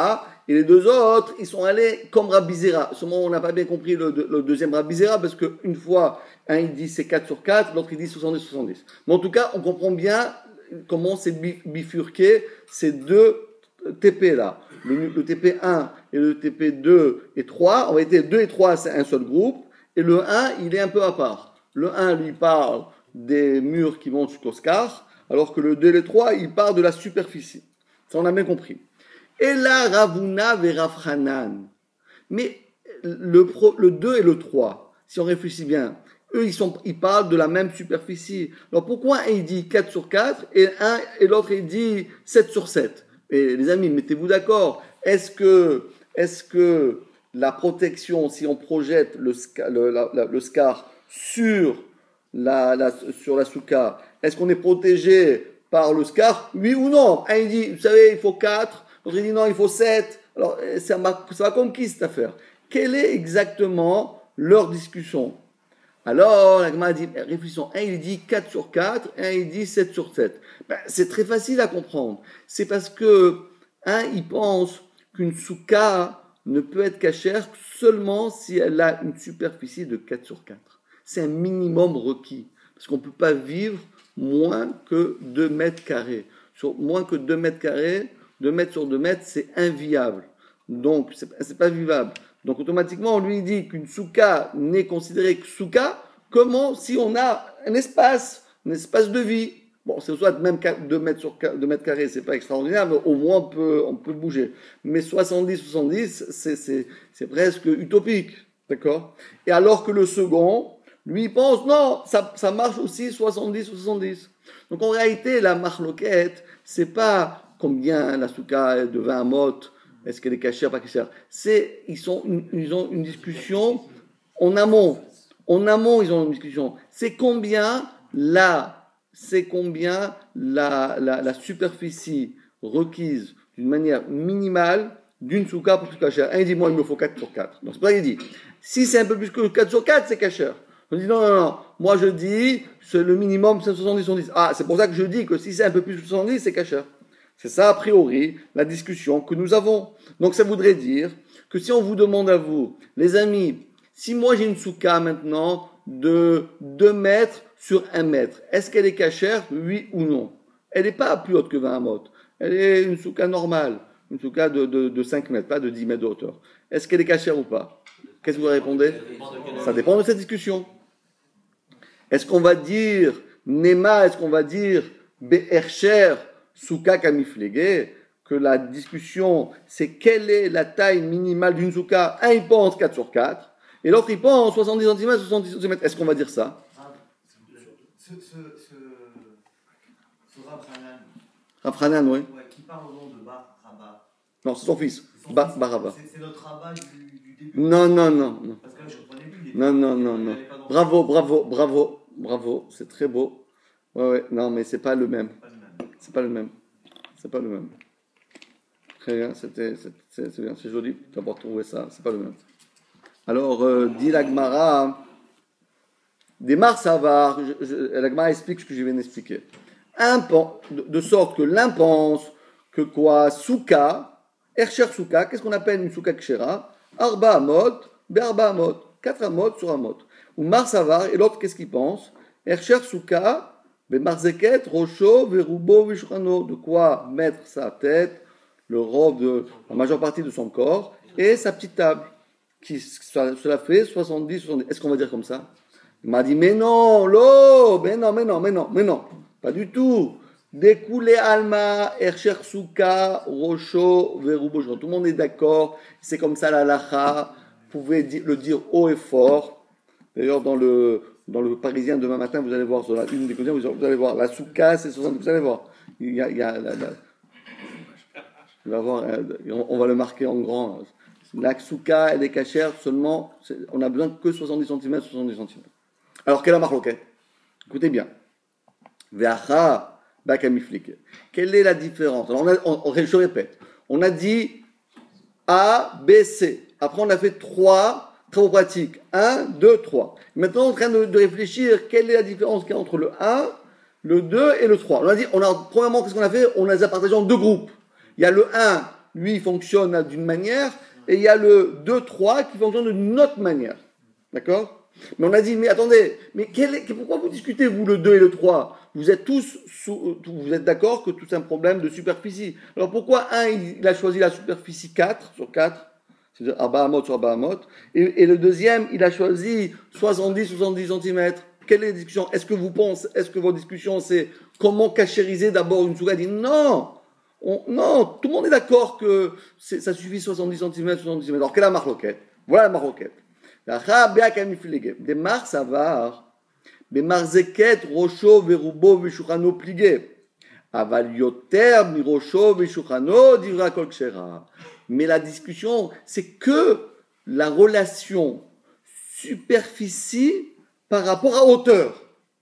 [SPEAKER 1] Et les deux autres, ils sont allés comme Rabbi Zera. Seulement, on n'a pas bien compris le, le deuxième Rabbi Zera, parce qu'une fois, un il dit c'est quatre sur quatre, l'autre il dit soixante-dix sur soixante-dix. Mais en tout cas, on comprend bien comment c'est bifurqué ces deux T P là. Le, le T P un et le T P deux et trois. En réalité, deux et trois, c'est un seul groupe. Et le un, il est un peu à part. Le un, lui, parle des murs qui montent jusqu'au scar, alors que le deux et le trois, il parle de la superficie. Ça, on a bien compris. Et là, Ravuna et Rav Hanan. Mais le, pro, le deux et le trois, si on réfléchit bien, eux, ils, sont, ils parlent de la même superficie. Alors pourquoi un, il dit quatre sur quatre et, un, et l'autre, il dit sept sur sept? Et les amis, mettez-vous d'accord. Est-ce que, est-ce que la protection, si on projette le, le, la, la, le scar sur la, la, sur la souka, est-ce qu'on est protégé par le scar? Oui ou non? Un, il dit, vous savez, il faut quatre. L'autre, il dit non, il faut sept. Alors, ça va, ça va comme qui cette affaire? Quelle est exactement leur discussion? Alors, la Gemara dit, réfléchissons, un il dit quatre sur quatre, un il dit sept sur sept. Ben, c'est très facile à comprendre. C'est parce que, un, il pense qu'une souka ne peut être cachère seulement si elle a une superficie de quatre sur quatre. C'est un minimum requis. Parce qu'on ne peut pas vivre moins que deux mètres carrés. Sur moins que deux mètres carrés, deux mètres sur deux mètres, c'est inviable. Donc, c'est, c'est pas vivable. Donc, automatiquement, on lui dit qu'une souka n'est considérée que souka comment si on a un espace, un espace de vie. Bon, c'est soit même deux mètres sur deux mètres carrés, c'est pas extraordinaire, mais au moins on peut, on peut bouger. Mais soixante-dix, soixante-dix, c'est, c'est, c'est presque utopique. D'accord? Et alors que le second, lui, il pense, non, ça, ça marche aussi soixante-dix, soixante-dix. Donc, en réalité, la marloquette, c'est pas combien la souka est de vingt mot, est-ce qu'elle est cachère, pas cachère. C'est, ils, sont, ils ont une discussion en amont. En amont, ils ont une discussion. C'est combien la, c'est combien la, la, la superficie requise d'une manière minimale d'une souka pour souka cachère. Un, il dit, moi, il me faut quatre sur quatre. Donc, c'est pas ça qu'il dit. Si c'est un peu plus que quatre sur quatre, c'est cachère. On dit, non, non, non. Moi, je dis, c'est le minimum, c'est soixante-dix, soixante-dix. Ah, c'est pour ça que je dis que si c'est un peu plus que soixante-dix, c'est cachère. C'est ça, a priori, la discussion que nous avons. Donc, ça voudrait dire que si on vous demande à vous, les amis, si moi j'ai une souka maintenant de deux mètres sur un mètre, est-ce qu'elle est cachère, oui ou non? Elle n'est pas plus haute que vingt mot. Elle est une souka normale, une souka de, de, de cinq mètres, pas de dix mètres de hauteur. Est-ce qu'elle est cachère ou pas? Qu'est-ce que vous répondez? Ça dépend de cette discussion. Est-ce qu'on va dire Nema, est-ce qu'on va dire Be'ercher, souka kamiflege, que la discussion, c'est quelle est la taille minimale d'une souka? Un, il pense quatre sur quatre, et l'autre, il pense soixante-dix centimètres, soixante-dix centimètres. Est-ce qu'on va dire ça?
[SPEAKER 5] Ce, ce, ce, ce Rav Hanan,
[SPEAKER 1] Rav Hanan, oui.
[SPEAKER 5] ouais, qui parle au nom de Bar Rabba.
[SPEAKER 1] Non, c'est son fils.
[SPEAKER 5] C'est son
[SPEAKER 1] Ba,
[SPEAKER 5] fils.
[SPEAKER 1] Baraba.
[SPEAKER 5] C'est, c'est notre rabbin du, du début.
[SPEAKER 1] Non, non, non, non.
[SPEAKER 5] Parce que là, je comprenais plus. Il
[SPEAKER 1] Non,
[SPEAKER 5] était-
[SPEAKER 1] non, non,
[SPEAKER 5] il
[SPEAKER 1] non.
[SPEAKER 5] allait pas dans-
[SPEAKER 1] Bravo, bravo, bravo, bravo. C'est très beau. Ouais, ouais. Non, mais c'est pas le même.
[SPEAKER 5] Pas le même.
[SPEAKER 1] C'est pas le même. C'est pas le même. Très bien, c'était, c'est, c'est, c'est bien, c'est joli d'avoir trouvé ça. C'est pas le même. Alors, euh, dit la Gemara, des Marsavar, la Gemara explique ce que je viens d'expliquer. Un pen- de, de sorte que l'un pense que quoi, souka, ercher souka, qu'est-ce qu'on appelle une souka kshera? Arba amot, berba amot, quatre amot sur amot. Ou Marsavar, et l'autre, qu'est-ce qu'il pense? Ercher souka, be marzeket, rocho, verubo, vishurano, de quoi mettre sa tête, le robe de la majeure partie de son corps, et sa petite table, qui cela fait soixante-dix, soixante-dix. Est-ce qu'on va dire comme ça? Il m'a dit, mais non, l'eau, mais non, mais non, mais non, mais non, pas du tout. Découlé alma, ercher souka, rocho, verubo, tout le monde est d'accord, c'est comme ça la lacha, vous pouvez le dire haut et fort. D'ailleurs, dans le, dans le Parisien demain matin, vous allez voir, sur la une des quotidiens, vous allez voir, la souka, c'est soixante-dix, vous allez voir. Il y a, il y a la, la, il va avoir, on va le marquer en grand. La souka, elle est cachère seulement, on a besoin que soixante-dix centimètres, soixante-dix centimètres. Alors, quelle est la marloquette? Écoutez bien. Ve'acha bakamiflik. Quelle est la différence? Alors, on a, on, je répète. On a dit A, B, C. Après, on a fait trois travaux pratiques. un, deux, trois. Maintenant, on est en train de, de réfléchir quelle est la différence qu'il y a entre le un, le deux et le trois. On a dit, on a, premièrement, qu'est-ce qu'on a fait? On les a partagés en deux groupes. Il y a le un, lui, il fonctionne d'une manière, et il y a le deux trois qui fonctionne d'une autre manière. D'accord? Mais on a dit, mais attendez, mais quel est, pourquoi vous discutez, vous, le deux et le trois? Vous êtes tous, sous, vous êtes d'accord que tout c'est un problème de superficie. Alors pourquoi un, il a choisi la superficie quatre sur quatre, c'est-à-dire Arba sur Arba et, et le deuxième, il a choisi soixante-dix soixante-dix centimètres. Quelle est la discussion? Est-ce que vous pensez, est-ce que votre discussion, c'est comment cachériser d'abord une souka? Il dit non, on, non, tout le monde est d'accord que c'est, ça suffit soixante-dix centimètres, soixante-dix centimètres. Alors quelle est la marloquette? Voilà la marloquette. Des mar savar, des marzeket, rocho, verubo, veshuchano, pligé. Aval yoter, mi rocho, veshuchano, divra kol kshera. Mais la discussion, c'est que la relation superficie par rapport à hauteur.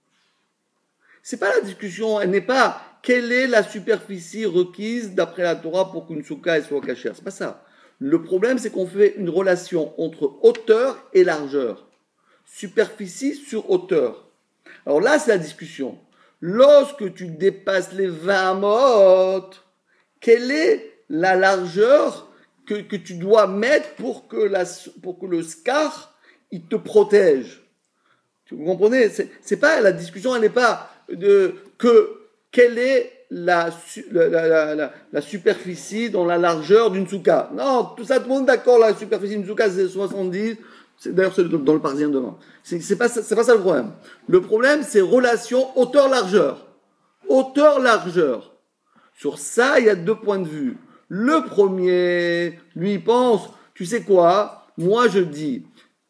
[SPEAKER 1] C'est pas la discussion, elle n'est pas quelle est la superficie requise d'après la Torah pour qu'une souka soit cachère. C'est pas ça. Le problème, c'est qu'on fait une relation entre hauteur et largeur. Superficie sur hauteur. Alors là, c'est la discussion. Lorsque tu dépasses les vingt mot, quelle est la largeur que, que tu dois mettre pour que, la, pour que le scar, il te protège? Vous comprenez? C'est, c'est pas la discussion, elle n'est pas de que quelle est la, la, la, la, la superficie dans la largeur d'une souka. Non, tout ça, tout le monde est d'accord, la superficie d'une souka, c'est soixante-dix. C'est, d'ailleurs, c'est dans le Parisien demain. C'est, c'est, pas, c'est pas ça le problème. Le problème, c'est relation hauteur-largeur. Hauteur-largeur. Sur ça, il y a deux points de vue. Le premier, lui, il pense, tu sais quoi? Moi, je dis,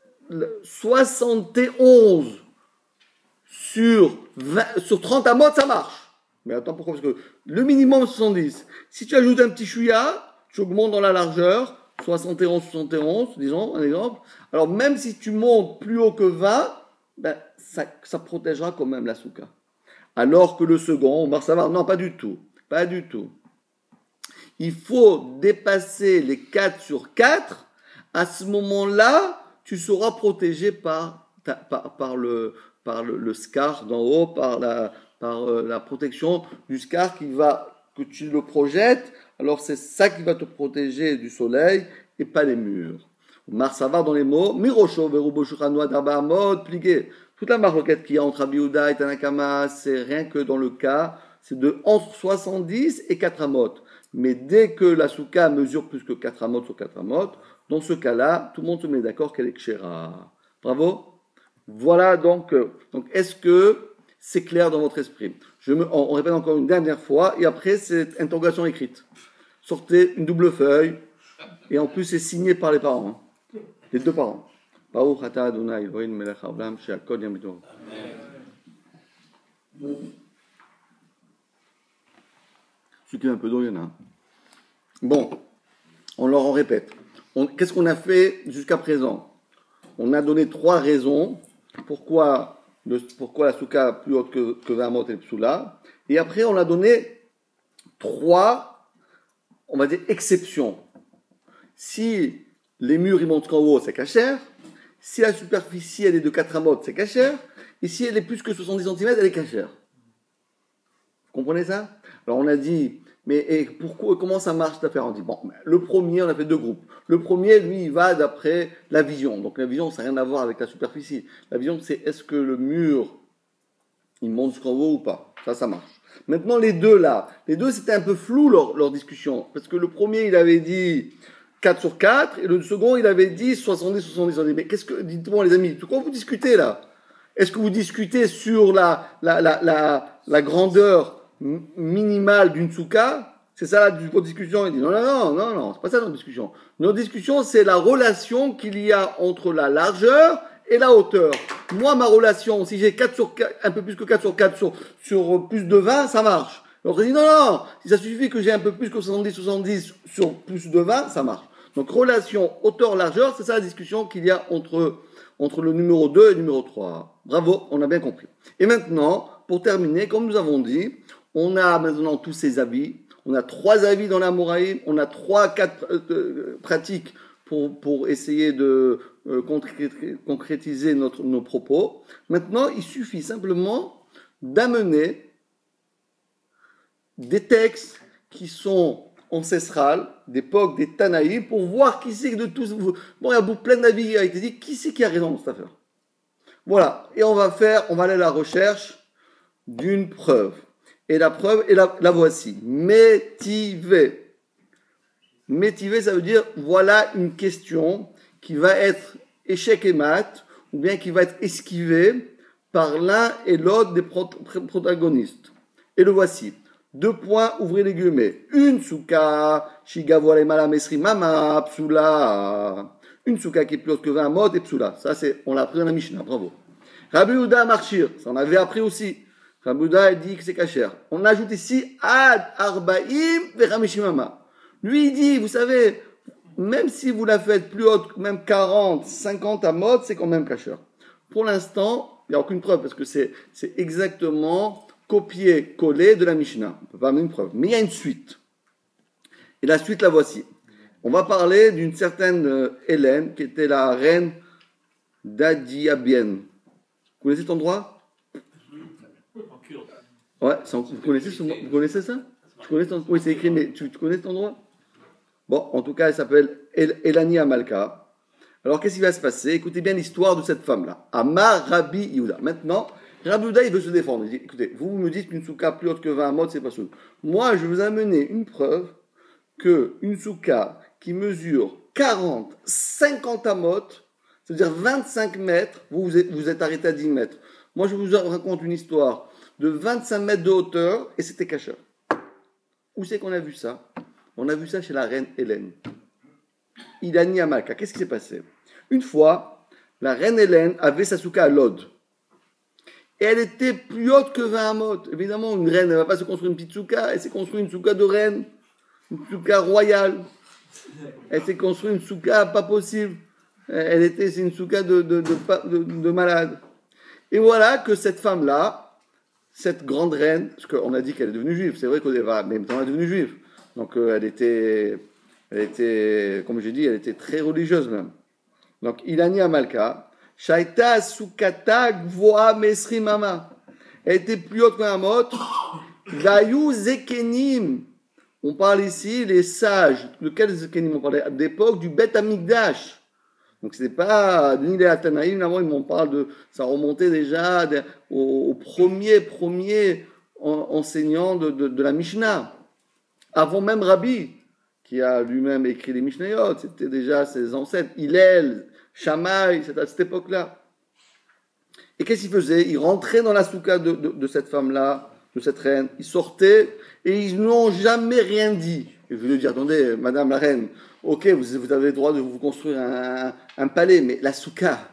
[SPEAKER 1] soixante et onze sur, vingt, sur trente amot, ça marche. Mais attends, pourquoi? Parce que le minimum, soixante-dix. Si tu ajoutes un petit chouïa, tu augmentes dans la largeur, soixante et onze, soixante et onze, disons, un exemple. Alors, même si tu montes plus haut que vingt, ben, ça, ça protégera quand même la souka. Alors que le second, Omar Savar, non, pas du tout. Pas du tout. Il faut dépasser les quatre sur quatre. À ce moment-là, tu seras protégé par, ta, par, par, le, par le, le scar d'en haut, par la, par euh, la protection du scar qui va, que tu le projettes. Alors c'est ça qui va te protéger du soleil et pas les murs. Mar Savar dans les mots, Mirosho, Verubo, Shuchanoa, Darba, Amod, Pligué. Toute la marloquette qu'il y a entre Abiouda et Tanakama, c'est rien que dans le cas, c'est de entre soixante-dix et quatre amot. Mais dès que la souka mesure plus que quatre amot sur quatre amot, dans ce cas-là, tout le monde se met d'accord qu'elle est kshera. Bravo. Voilà donc, euh, donc est-ce que c'est clair dans votre esprit? Je me, on, on répète encore une dernière fois, et après c'est interrogation écrite. Sortez une double feuille, et en plus c'est signé par les parents, hein, les deux parents. Baruch atah Adonai Eloheinu melech haolam she'akol nהיה b'dvaro. Ceux qui ont un peu d'eau, il y en a un. Bon, on leur en répète. On, qu'est-ce qu'on a fait jusqu'à présent? On a donné trois raisons pourquoi, le, pourquoi la souka plus haute que, que vingt mot et le psoula. Et après, on a donné trois, on va dire, exceptions. Si les murs ils montent en haut, c'est cachère. Si la superficie elle est de quatre amot, c'est cachère. Et si elle est plus que soixante-dix centimètres, elle est cachère. Vous comprenez ça? Alors on a dit, mais et pourquoi, comment ça marche cette affaire? On dit, bon, le premier, on a fait deux groupes. Le premier, lui, il va d'après la vision. Donc la vision, ça n'a rien à voir avec la superficie. La vision, c'est est-ce que le mur, il monte jusqu'en haut ou pas? Ça, ça marche. Maintenant, les deux là, les deux, c'était un peu flou leur, leur discussion. Parce que le premier, il avait dit quatre sur quatre, et le second, il avait dit soixante-dix, soixante-dix. Mais qu'est-ce que, dites-moi les amis, de quoi vous discutez là? Est-ce que vous discutez sur la, la, la, la, la grandeur minimale d'une souka? C'est ça la votre discussion? Il dit non, non, non, non, non, c'est pas ça notre discussion. Notre discussion, c'est la relation qu'il y a entre la largeur et la hauteur. Moi, ma relation, si j'ai quatre sur quatre, un peu plus que quatre sur quatre sur, sur plus de vingt, ça marche. Donc on dit non, non, si ça suffit que j'ai un peu plus que soixante-dix, soixante-dix sur plus de vingt, ça marche. Donc relation hauteur-largeur, c'est ça la discussion qu'il y a entre, entre le numéro deux et le numéro trois. Bravo, on a bien compris. Et maintenant, pour terminer, comme nous avons dit, on a maintenant tous ces avis. On a trois avis dans la Moraïm, on a trois, quatre euh, pratiques pour, pour essayer de euh, concrétiser notre, nos propos. Maintenant, il suffit simplement d'amener des textes qui sont ancestrale, d'époque des Tanaïm, pour voir qui c'est que de tous. Bon, il y a beaucoup, plein d'avis qui a été dit, qui c'est qui a raison dans cette affaire. Voilà, et on va faire, on va aller à la recherche d'une preuve. Et la preuve, et la, la voici. Métivé. Métivé, ça veut dire, voilà une question qui va être échec et mat, ou bien qui va être esquivée par l'un et l'autre des pro- protagonistes. Et le voici. Deux points, ouvrez les guillemets. Une souka, shigavoale malamesri mama, psula. Une souka qui est plus haute que vingt mot et psula. Ça, c'est, on l'a appris dans la Mishnah, bravo. Rabbi Yehuda marchir, ça on avait appris aussi. Rabbi Yehuda a dit que c'est kasher. On ajoute ici, ad arbaim veramishimama. Lui, il dit, vous savez, même si vous la faites plus haute, même quarante, cinquante à mode, c'est quand même kasher. Pour l'instant, il n'y a aucune preuve, parce que c'est, c'est exactement copier-coller de la Mishnah. On ne peut pas amener une preuve. Mais il y a une suite. Et la suite, la voici. On va parler d'une certaine euh, Hélène, qui était la reine d'Adiabienne. Vous connaissez cet endroit? Ouais, c'est en- vous, connaissez ce- vous connaissez ça? Tu connais cet endroit? Oui, c'est écrit, mais tu, tu connais cet endroit? Bon, en tout cas, elle s'appelle El- Elani Amalka. Alors, qu'est-ce qui va se passer? Écoutez bien l'histoire de cette femme-là. Amar Rabbi Yehuda. Maintenant, Rabbi Yehuda, il veut se défendre. Il dit, écoutez, vous, vous me dites qu'une souka plus haute que vingt modes, c'est pas souka. Moi, je vais vous amener une preuve que une souka qui mesure quarante, cinquante amotes, c'est-à-dire vingt-cinq mètres, vous, vous êtes, vous êtes arrêté à dix mètres. Moi, je vous raconte une histoire de vingt-cinq mètres de hauteur, et c'était kasher. Où c'est qu'on a vu ça? On a vu ça chez la reine Hélène. Ilani Amalka. Qu'est-ce qui s'est passé? Une fois, la reine Hélène avait sa souka à Lod. Et elle était plus haute que vingt amotes. Évidemment, une reine, elle ne va pas se construire une petite souka, elle s'est construite une souka de reine, une souka royale. Elle s'est construite une souka pas possible. Elle était, c'est une souka de, de, de, de, de malade. Et voilà que cette femme-là, cette grande reine, parce qu'on a dit qu'elle est devenue juive, c'est vrai qu'au départ, mais maintenant elle est devenue juive. Donc euh, elle était, elle était, comme j'ai dit, elle était très religieuse même. Donc Ilani Amalka, Shaita Sukata Gvoa Mesri Mama. Elle était plus haute qu'un mot. Gayu Zekenim. On parle ici les sages. De quels Zekenim on parlait? D'époque du Bet Amigdash. Donc ce n'est pas ni les Atanaïm, là, moi, on parle de, ça remontait déjà au, au premier, premier enseignant de, de, de la Mishnah. Avant même Rabbi, qui a lui-même écrit les Mishnayot, c'était déjà ses ancêtres, Hillel, Shammai, c'était à cette époque-là. Et qu'est-ce qu'il faisait? Il rentrait dans la souka de, de, de cette femme-là, de cette reine, il sortait, et ils n'ont jamais rien dit. Et je lui dire, attendez, madame la reine, ok, vous, vous avez le droit de vous construire un, un palais, mais la souka,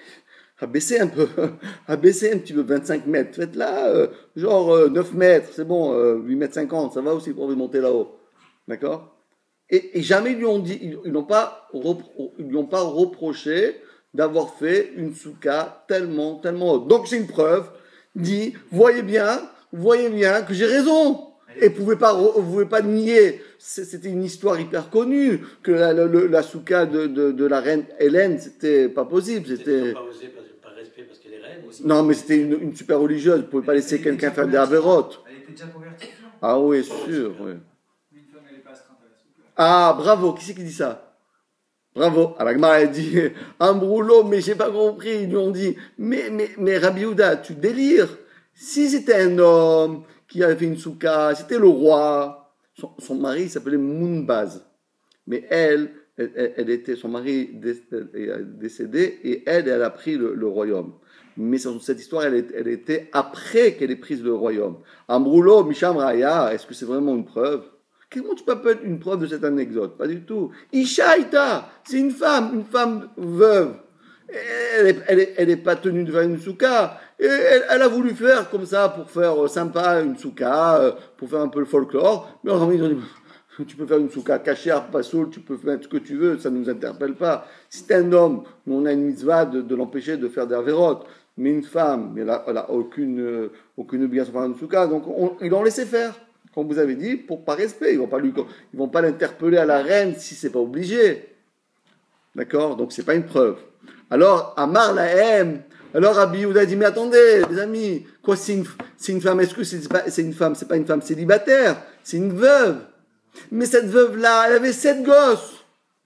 [SPEAKER 1] abaissez un peu, abaissez un petit peu, vingt-cinq mètres, faites-là, euh, genre euh, neuf mètres, c'est bon, euh, huit mètres cinquante, ça va aussi pour monter là-haut, d'accord? et, et jamais ils lui ont dit, ils, ils n'ont pas, repro, ils lui ont pas reproché d'avoir fait une souka tellement, tellement haute. Donc c'est une preuve, dit, voyez bien, voyez bien que j'ai raison. Et vous ne pouvez pas, vous pouvez pas nier, c'était une histoire hyper connue, que la, la, la souka de, de, de la reine Hélène, c'était pas possible. C'était
[SPEAKER 4] pas osé par respect parce qu'elle est reine.
[SPEAKER 1] Non, mais c'était une, une super religieuse, vous ne pouvez pas laisser quelqu'un faire des avérotes.
[SPEAKER 5] Elle était déjà convertie.
[SPEAKER 1] Ah oui, sûr, oui.
[SPEAKER 3] Une femme, elle n'est pas astreinte à la souka.
[SPEAKER 1] Ah, bravo, qui c'est qui dit ça? Bravo. Alors, Gmara, elle dit, un brûlot, mais j'ai pas compris. Ils lui ont dit, mais, mais, mais Rabbi Yehuda, tu délires. Si c'était un homme qui avait fait une souka, c'était le roi. Son, son mari s'appelait Mounbaz. Mais elle, elle, elle, elle était, son mari est décédé et elle, elle a pris le, le royaume. Mais cette histoire, elle, elle était après qu'elle ait pris le royaume. Amroulo, Misham Raya, est-ce que c'est vraiment une preuve? Comment tu peux appeler une preuve de cette anecdote? Pas du tout. Ishaïta, c'est une femme, une femme veuve. Elle n'est elle est, elle est pas tenue de faire une souka. Et elle, elle a voulu faire comme ça pour faire sympa une souka, pour faire un peu le folklore. Mais alors, ils ont dit, tu peux faire une souka cachère, pas soul, tu peux faire ce que tu veux, ça ne nous interpelle pas. Si c'est un homme, on a une mitzvah de, de l'empêcher de faire des avérotes. Mais une femme, elle n'a elle a aucune, aucune obligation de faire une souka, donc on, ils l'ont laissé faire. Comme vous avez dit, pour par respect, ils vont pas lui, ils vont pas l'interpeller à la reine si c'est pas obligé. D'accord? Donc c'est pas une preuve. Alors, Amar Lahem, alors Rabbi Yehuda dit, mais attendez, les amis, quoi, c'est une, c'est une femme, est-ce que c'est, pas, c'est une femme, c'est pas une femme célibataire, c'est une veuve. Mais cette veuve-là, elle avait sept gosses.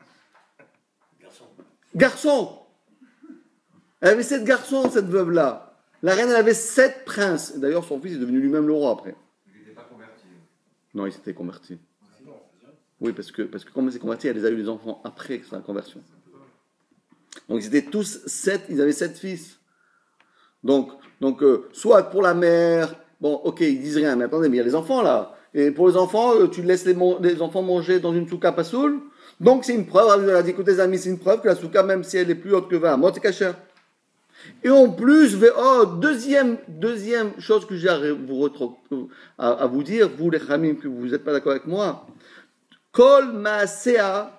[SPEAKER 4] Garçon.
[SPEAKER 1] Garçons. Elle avait sept garçons, cette veuve-là. La reine, elle avait sept princes. D'ailleurs, son fils est devenu lui-même le roi après.
[SPEAKER 5] Il n'était pas converti.
[SPEAKER 1] Non, il s'était converti. Oui, parce que, parce que comme il s'est converti, elle les a eu des enfants après sa conversion. Donc, ils étaient tous sept, ils avaient sept fils. Donc, donc euh, soit pour la mère, bon, ok, ils disent rien, mais attendez, mais il y a les enfants là. Et pour les enfants, euh, tu laisses les, les enfants manger dans une souka pasoul. Donc, c'est une preuve, elle a dit, écoutez, les amis, c'est une preuve que la souka, même si elle est plus haute que vingt, moi, c'est cachère. Et en plus, oh, deuxième, deuxième chose que j'ai à vous, retro, à, à vous dire, vous les chamim, que vous n'êtes pas d'accord avec moi. Kol maasea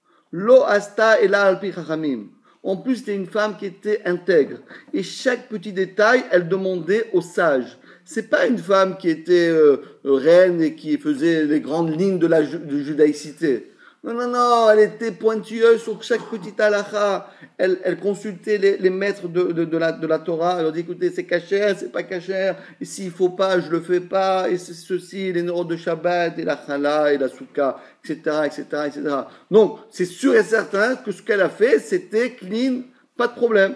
[SPEAKER 1] lo asta ela alpi chachamim. En plus, c'était une femme qui était intègre. Et chaque petit détail, elle demandait aux sages. C'est pas une femme qui était euh, reine et qui faisait les grandes lignes de la ju- de judaïcité. Non, non, non, elle était pointueuse sur chaque petite halakha. Elle, elle consultait les, les maîtres de, de, de, la, de la Torah. Elle leur dit, écoutez, c'est cachère, c'est pas cachère. Et s'il faut pas, je le fais pas. Et c'est ceci, les neurones de Shabbat, et la chala, et la souka, et cetera, et cetera, et cetera. Donc, c'est sûr et certain que ce qu'elle a fait, c'était clean, pas de problème.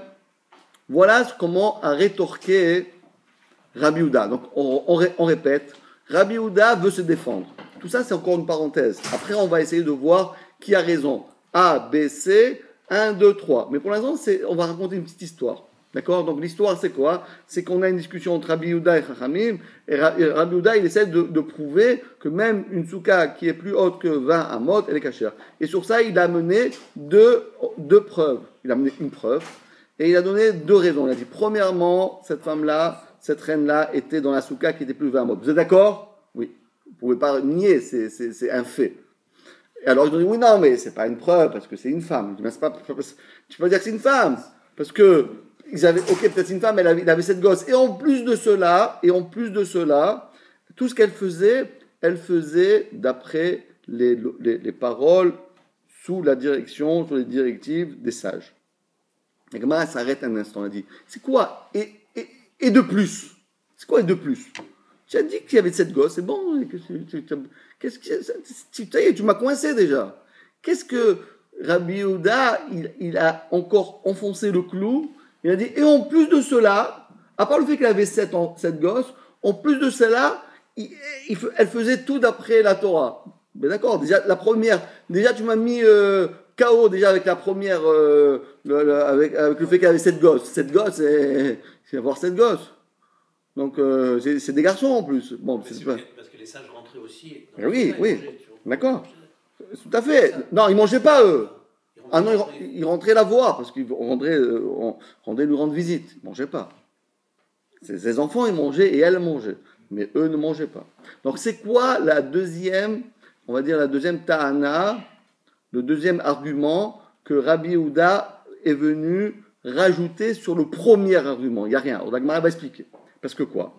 [SPEAKER 1] Voilà comment a rétorqué Rabbi Houda. Donc, on, on, on répète, Rabbi Houda veut se défendre. Tout ça, c'est encore une parenthèse. Après, on va essayer de voir qui a raison. A, B, C, un, deux, trois. Mais pour l'instant, c'est, on va raconter une petite histoire. D'accord? Donc, l'histoire, c'est quoi? C'est qu'on a une discussion entre Rabbi Houda et Chachamim. Et Rabbi Houda, il essaie de, de prouver que même une souka qui est plus haute que vingt amot, elle est cachère. Et sur ça, il a amené deux, deux preuves. Il a amené une preuve. Et il a donné deux raisons. Il a dit, premièrement, cette femme-là, cette reine-là, était dans la souka qui était plus vingt amot. Vous êtes d'accord? Oui. Vous ne pouvez pas nier, c'est, c'est, c'est un fait. Et alors, ils ont dit, oui, non, mais ce n'est pas une preuve, parce que c'est une femme. Je dis, mais c'est pas, tu peux pas dire que c'est une femme. Parce que, ils avaient, ok, peut-être c'est une femme, elle avait, elle avait sept gosses. Et en plus de cela, et en plus de cela, tout ce qu'elle faisait, elle faisait d'après les, les, les paroles sous la direction, sous les directives des sages. Et comment elle s'arrête un instant, elle dit, c'est quoi et, et, et de plus? C'est quoi et de plus? Tu as dit qu'il y avait sept gosses, c'est bon. Qu'est-ce que ça y est, tu m'as coincé déjà. Qu'est-ce que Rabbi Houda, il, il a encore enfoncé le clou. Il a dit, et en plus de cela, à part le fait qu'il avait sept, sept gosses, en plus de cela, il, il, elle faisait tout d'après la Torah. Mais d'accord, déjà la première, déjà tu m'as mis euh, K O déjà avec la première, euh, le, le, avec, avec le fait qu'elle avait sept gosses. Sept gosses, c'est, c'est avoir sept gosses. Donc, euh, c'est, c'est des garçons en plus. Bon,
[SPEAKER 4] parce,
[SPEAKER 1] c'est
[SPEAKER 4] que,
[SPEAKER 1] pas...
[SPEAKER 4] parce que les sages rentraient aussi.
[SPEAKER 1] Mais oui, oui, d'accord. Tout à fait. Non, ils mangeaient pas, eux. Ah non, ils, ils rentraient la voir, parce qu'ils rentraient, euh, rentraient lui rendre visite. Ils mangeaient pas. Ses, ses enfants, ils mangeaient et elle mangeait. Mais eux ne mangeaient pas. Donc, c'est quoi la deuxième, on va dire la deuxième ta'ana, le deuxième argument que Rabbi Houda est venu rajouter sur le premier argument? Il n'y a rien. La Gemara va expliquer. Parce que quoi?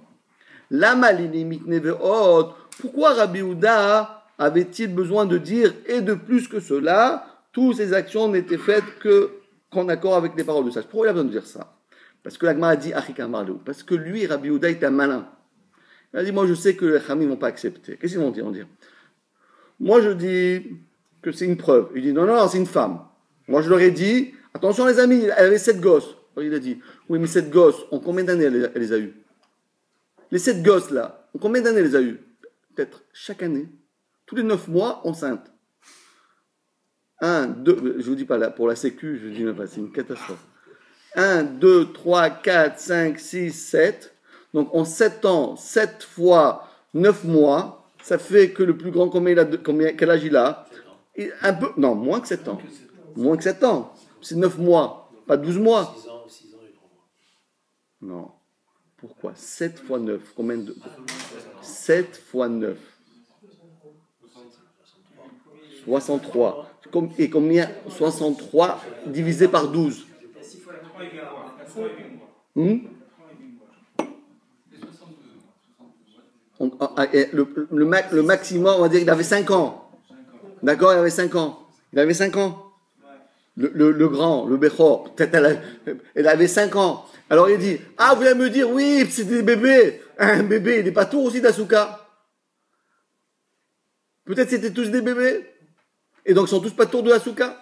[SPEAKER 1] Pourquoi Rabbi Houda avait-il besoin de dire et de plus que cela, toutes ces actions n'étaient faites que qu'en accord avec les paroles de sage? Pourquoi il a besoin de dire ça? Parce que la Gemara a dit parce que lui, Rabbi Houda, était un malin. Il a dit, moi je sais que les Khamim ne vont pas accepter. Qu'est-ce qu'ils vont dire? On dit, moi je dis que c'est une preuve. Il dit, non, non, non, c'est une femme. Moi je leur ai dit, attention les amis, elle avait sept gosses. Alors, il a dit, oui, mais sept gosses, en combien d'années elle, elle les a eus? Les sept gosses là, en combien d'années elle les a eus? Peut-être chaque année, tous les neuf mois, enceinte. Un, deux, je vous dis pas là, pour la sécu, je dis même pas, c'est une catastrophe. Un, deux, trois, quatre, cinq, six, sept. Donc en sept ans, sept fois neuf mois, ça fait que le plus grand, combien il a de, combien, quel âge il a? Et un peu, non, moins que sept ans. Moins que sept ans. C'est neuf mois, pas douze mois.
[SPEAKER 4] six ans, six ans et trois mois.
[SPEAKER 1] Non. Pourquoi? sept fois neuf. Combien de... sept fois neuf. soixante-trois. Et combien? soixante-trois divisé par douze. Hmm? On, le, le, le maximum, on va dire qu'il avait cinq ans. D'accord, il avait cinq ans. Il avait cinq ans. Le, le, le grand, le Bechor, peut-être elle, elle avait cinq ans. Alors il dit, ah, vous allez me dire, oui, c'est des bébés. Un bébé, il n'est pas tout aussi d'Asuka. Peut-être c'était tous des bébés. Et donc, ils sont tous pas tours de la souka.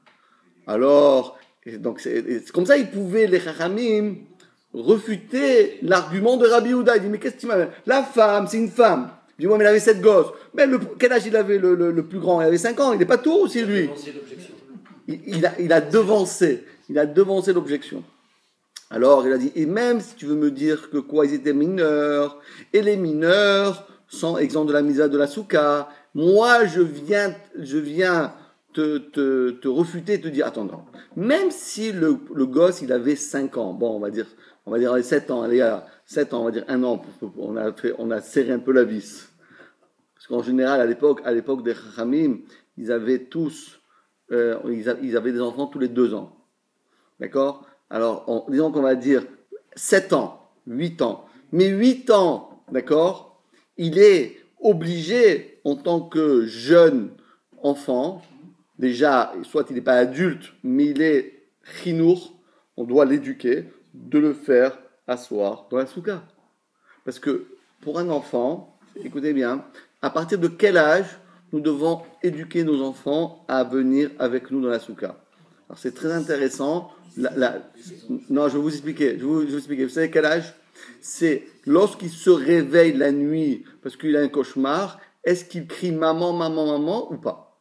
[SPEAKER 1] Alors, et donc c'est, c'est comme ça, ils pouvaient, les Chachamim, refuter l'argument de Rabbi Yehuda. Il dit, mais qu'est-ce que tu m'as... La femme, c'est une femme. Il dit, ouais, mais il avait sept gosses. Mais le, quel âge il avait, le, le, le plus grand? Il avait cinq ans. Il n'est pas tour aussi, lui. Il, il, a, il a devancé. Il a devancé l'objection. Alors, il a dit, et même si tu veux me dire que quoi, ils étaient mineurs, et les mineurs sont exempts de la misa de la souka, moi, je viens, je viens te, te, te refuter, te dire, attends, non. Même si le, le gosse, il avait cinq ans, bon, on va dire, on va dire sept ans, allez, à sept ans, on va dire un an, on a fait, on a serré un peu la vis. Parce qu'en général, à l'époque, à l'époque des Chachamim, ils avaient tous, euh, ils, a, ils avaient des enfants tous les deux ans. D'accord? Alors, en, disons qu'on va dire sept ans, huit ans. Mais huit ans, d'accord, il est obligé, en tant que jeune enfant, déjà, soit il n'est pas adulte, mais il est chinour, on doit l'éduquer, de le faire asseoir dans la souka. Parce que pour un enfant, écoutez bien, à partir de quel âge nous devons éduquer nos enfants à venir avec nous dans la souka? Alors c'est très intéressant. La, la, non, je vais vous expliquer. Je vais vous, je vais vous expliquer. Vous savez quel âge? C'est lorsqu'il se réveille la nuit parce qu'il a un cauchemar. Est-ce qu'il crie maman, maman, maman ou pas?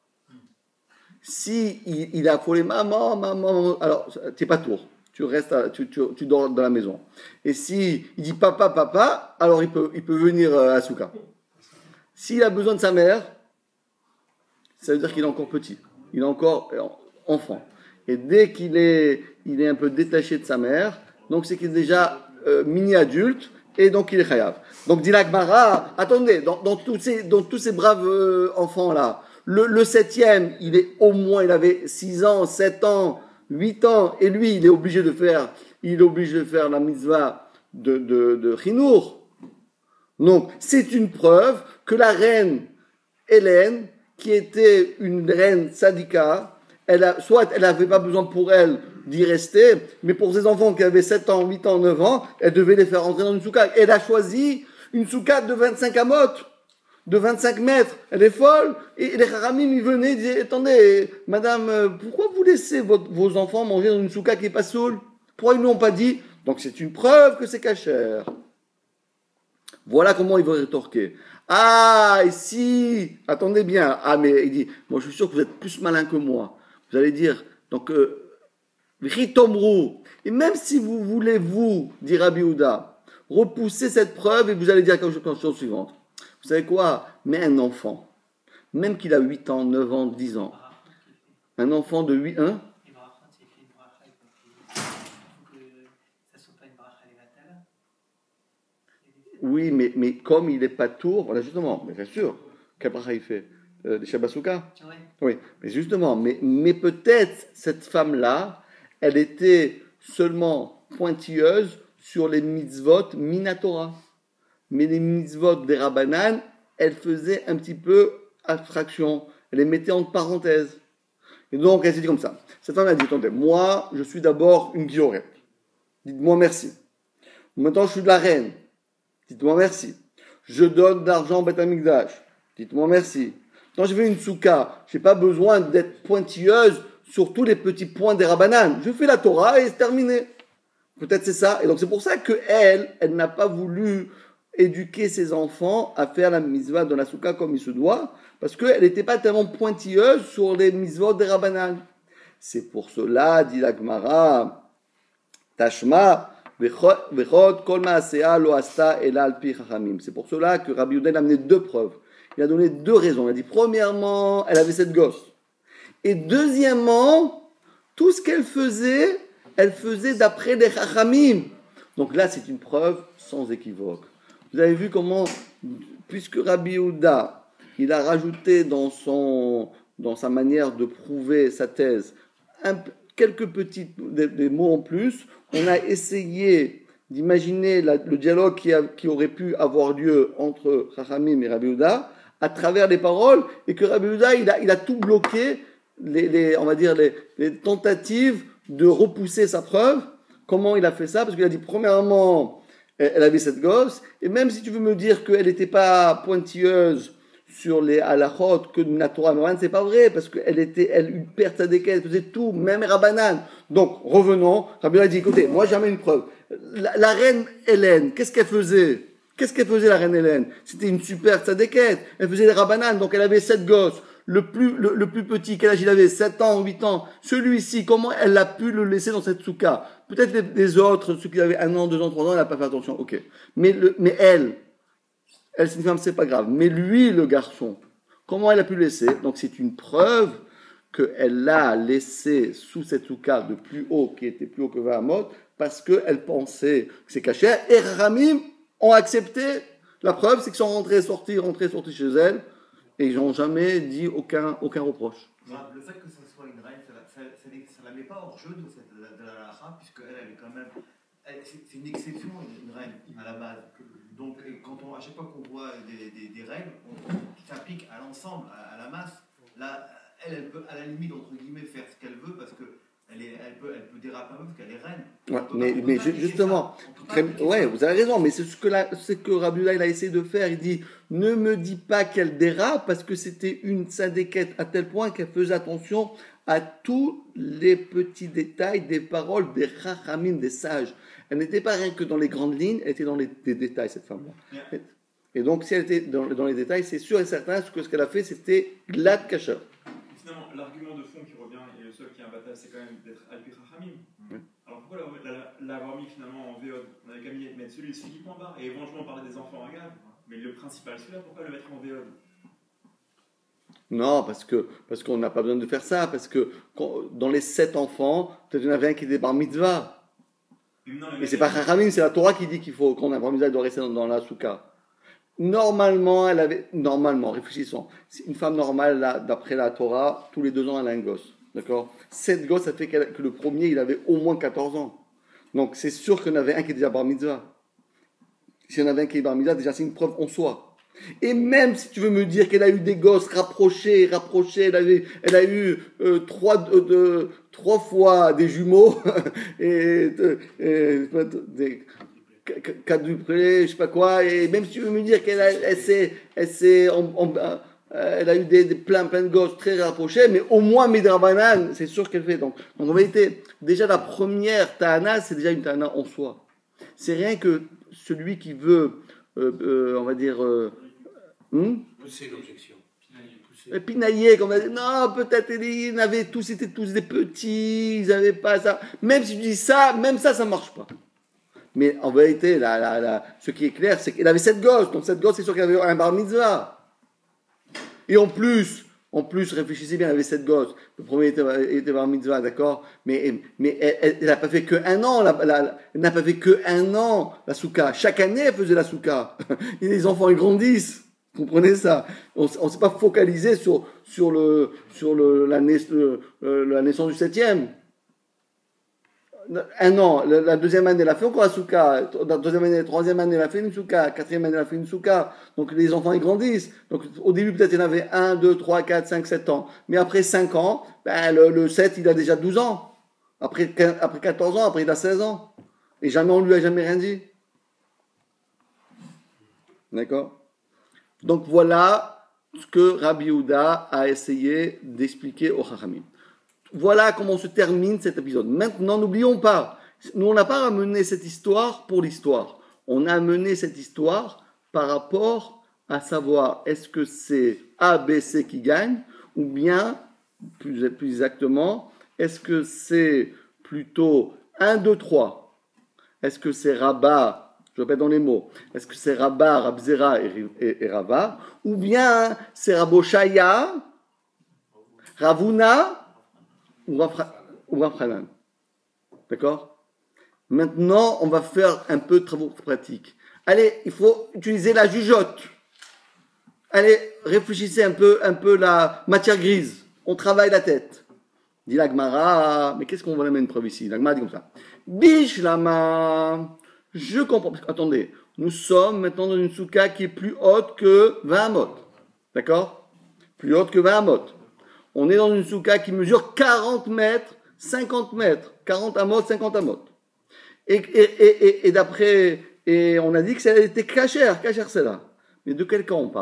[SPEAKER 1] Si il, il a affolé maman, maman, maman, alors t'es pas tour. Tu restes, à, tu, tu, tu dors dans la maison. Et si il dit papa, papa, alors il peut, il peut venir à Souka. S'il a besoin de sa mère, ça veut dire qu'il est encore petit. Il est encore enfant. Et dès qu'il est, il est un peu détaché de sa mère, donc c'est qu'il est déjà euh, mini-adulte, et donc il est chayav. Donc dit la Gemara, attendez, dans, dans, tous ces, dans tous ces braves euh, enfants-là, le, le septième, il est au moins, il avait six ans, sept ans, huit ans, et lui, il est obligé de faire, il est obligé de faire la mitzvah de, de, de Chinour. Donc, c'est une preuve que la reine Hélène, qui était une reine sadika, elle a, soit elle n'avait pas besoin pour elle d'y rester, mais pour ses enfants qui avaient sept ans, huit ans, neuf ans, elle devait les faire entrer dans une souka. Elle a choisi une souka de vingt-cinq amot, de vingt-cinq mètres. Elle est folle. Et les Haramim, ils venaient, ils disaient, attendez, madame, pourquoi vous laissez votre, vos enfants manger dans une souka qui n'est pas saoule? Pourquoi ils ne l'ont pas dit? Donc c'est une preuve que c'est cachère. Voilà comment il veut rétorquer. Ah, et si, attendez bien. Ah, mais il dit, moi je suis sûr que vous êtes plus malin que moi. Vous allez dire, donc, Ritomrou, et même si vous voulez, vous, dit Rabbi Yehuda, repousser cette preuve, et vous allez dire la chose suivante. Vous savez quoi? Mais un enfant, même qu'il a huit ans, neuf ans, dix ans, un enfant de huit ans, oui, mais, mais comme il n'est pas tour, voilà justement, mais bien sûr, quel bracha il fait euh, des Shabasuka? Oui. Oui, mais justement, mais, mais peut-être cette femme-là, elle était seulement pointilleuse sur les mitzvot minatora. Mais les mitzvot des Rabbanan, elle faisait un petit peu abstraction. Elle les mettait entre parenthèses. Et donc, elle s'est dit comme ça. Cette femme a dit, attendez, moi, je suis d'abord une guillorette. Dites-moi merci. Maintenant, je suis de la reine. Dites-moi merci. Je donne de l'argent au Beth Amikdash. Dites-moi merci. Quand je fais une souka, je n'ai pas besoin d'être pointilleuse sur tous les petits points des Rabbanan. Je fais la Torah et c'est terminé. Peut-être c'est ça. Et donc c'est pour ça qu'elle, elle n'a pas voulu éduquer ses enfants à faire la mitzvah dans la souka comme il se doit, parce qu'elle n'était pas tellement pointilleuse sur les mitzvot des Rabbanan. C'est pour cela, dit la Gemara, Tashma, c'est pour cela que Rabbi Yehuda a amené deux preuves. Il a donné deux raisons. Il a dit, premièrement, elle avait cette gosse. Et deuxièmement, tout ce qu'elle faisait, elle faisait d'après les Chachamim. Donc là, c'est une preuve sans équivoque. Vous avez vu comment, puisque Rabbi Yehuda, il a rajouté dans, son, dans sa manière de prouver sa thèse un, quelques petits des, des mots en plus, on a essayé d'imaginer la, le dialogue qui, a, qui aurait pu avoir lieu entre Chachamim et Rabbi Yehuda à travers les paroles, et que Rabbi Yehuda, il a, il a tout bloqué, les, les, on va dire les, les tentatives de repousser sa preuve. Comment il a fait ça? Parce qu'il a dit, premièrement, elle, elle avait cette gosse, et même si tu veux me dire qu'elle n'était pas pointilleuse sur les halachot que la Torah Moran, c'est pas vrai, parce qu'elle était, elle, une perte tzadéket, elle faisait tout, même Rabbanan. Donc, revenons, Rabbi a dit, écoutez, moi j'ai une preuve. La, la reine Hélène, qu'est-ce qu'elle faisait? Qu'est-ce qu'elle faisait, la reine Hélène? C'était une super tzadéket. Elle faisait des Rabbanan, donc elle avait sept gosses. Le plus, le, le plus petit, quel âge il avait? sept ans, huit ans. Celui-ci, comment elle a pu le laisser dans cette souka? Peut-être les, les autres, ceux qui avaient un an, deux ans, trois ans, elle n'a pas fait attention, ok. Mais le, mais elle, elle, c'est une femme, c'est pas grave. Mais lui, le garçon, comment elle a pu le laisser? Donc c'est une preuve qu'elle l'a laissé sous cette souka de plus haut, qui était plus haut que Vahamot, parce qu'elle pensait que c'est caché. Et Ramim ont accepté. La preuve, c'est qu'ils sont rentrés, sortis, rentrés, sortis chez elle. Et ils n'ont jamais dit aucun, aucun reproche.
[SPEAKER 5] Le fait que ce soit une reine, ça ne la met pas hors jeu de, cette, de la, de la halakha, puisqu'elle, elle est quand même. Elle, c'est, c'est une exception, une, une reine, à la base. Donc, quand on, à chaque fois qu'on voit des, des, des règles on, qui s'appliquent à l'ensemble, à, à la masse, là, elle, elle peut, à la limite, entre guillemets, faire ce qu'elle veut, parce que. Elle, est, elle, peut, elle peut déraper un peu parce qu'elle est reine.
[SPEAKER 1] Ouais, mais mais justement, très, ouais, vous avez raison, mais c'est ce que, la, ce que Rabbi Yehuda, il a essayé de faire. Il dit, ne me dis pas qu'elle dérape, parce que c'était une tzadéket à tel point qu'elle faisait attention à tous les petits détails des paroles des chachamim, des sages. Elle n'était pas rien que dans les grandes lignes, elle était dans les, les détails, cette femme-là. Yeah. Et donc, si elle était dans, dans les détails, c'est sûr et certain que ce qu'elle a fait, c'était glad kasher.
[SPEAKER 6] Finalement, l'argument de fond qui revient, et le seul qui est un bataille, c'est quand même d'être Al-Pi Chachamim. Mm. Alors pourquoi l'avoir mis finalement en Véod? On avait qu'à mettre celui-ci uniquement bas, et éventuellement parler des enfants à Gad, mais le principal, celui-là, pourquoi le mettre en Véod?
[SPEAKER 1] Non, parce que parce qu'on n'a pas besoin de faire ça, parce que quand, dans les sept enfants, peut-être il y en avait un qui était bar mitzvah. Et, non, et c'est pas Chachamim, c'est la Torah qui dit qu'il faut qu'on a un bar mitzvah, il doit rester dans, dans la soukha. Normalement, elle avait, normalement, réfléchissons, une femme normale, là, d'après la Torah, tous les deux ans, elle a un gosse. D'accord? Sept gosses, ça fait que le premier, il avait au moins quatorze ans. Donc, c'est sûr qu'il y en avait un qui était déjà bar mitzvah. S'il y en avait un qui est bar mitzvah, déjà, c'est une preuve en soi. Et même si tu veux me dire qu'elle a eu des gosses rapprochés, rapprochés, elle, avait, elle a eu euh, trois, euh, de, trois fois des jumeaux, et, et, et des, quadruplé, je sais pas quoi, et même si tu veux me dire qu'elle a, elle s'est, elle s'est, on, on, elle a eu des, des plein, plein de gosses très rapprochés, mais au moins Midrabanan, c'est sûr qu'elle fait. Donc, donc en vérité, déjà la première Tahana, c'est déjà une Tahana en soi. C'est rien que celui qui veut, euh, euh, on va dire, euh, hmm?
[SPEAKER 4] Pousser l'objection.
[SPEAKER 1] Pinailler, comme on va dire, non, peut-être ils avaient tous, c'était tous des petits, ils n'avaient pas ça. Même si tu dis ça, même ça, ça marche pas. Mais en vérité, la, la, la, ce qui est clair, c'est qu'il avait sept gosses. Donc sept gosses, c'est sûr qu'il avait un bar mitzvah. Et en plus, en plus, réfléchissez bien, il avait sept gosses. Le premier était, était bar mitzvah, d'accord? Mais, mais elle n'a pas fait que un an, la, la, elle n'a pas fait que un an, la souka. Chaque année, elle faisait la souka. Et les enfants, ils grandissent. Vous comprenez ça? On ne s'est pas focalisé sur, sur, le, sur le, la, naiss, le, la naissance du septième. Un an, la deuxième année, elle a fait encore la souka. La deuxième année, la troisième année, elle a fait une souka. La quatrième année, elle a fait une souka. Donc les enfants, ils grandissent. Donc au début, peut-être, il y en avait un, deux, trois, quatre, cinq, sept ans. Mais après cinq ans, ben, le, le sept, il a déjà douze ans. Après, après quatorze ans, après, il a seize ans. Et jamais, on lui a jamais rien dit. D'accord? Donc voilà ce que Rabbi Yehuda a essayé d'expliquer au Chachamim. Voilà comment se termine cet épisode. Maintenant, n'oublions pas, nous on n'a pas amené cette histoire pour l'histoire. On a amené cette histoire par rapport à savoir est-ce que c'est A, B, C qui gagne, ou bien, plus, plus exactement, est-ce que c'est plutôt un, deux, trois? Est-ce que c'est Rabat, je répète dans les mots, est-ce que c'est Rabat, Rabzera et, et, et Rava, ou bien c'est Raboshaya, Ravuna, ou Rav Hanan. D'accord? Maintenant, on va faire un peu de travaux pratiques. Allez, il faut utiliser la jugeote. Allez, réfléchissez un peu, un peu la matière grise. On travaille la tête. Dit la Gemara, mais qu'est-ce qu'on va mettre une preuve ici? La Gemara dit comme ça. Bishlama, je comprends. Attendez, nous sommes maintenant dans une souka qui est plus haute que vingt amot. D'accord? Plus haute que vingt amot. On est dans une souka qui mesure quarante mètres, cinquante mètres, quarante amot, cinquante amot. Et, et, et, et, et d'après, et on a dit que ça était cachère, cachère c'est là. Mais de quel camp on parle?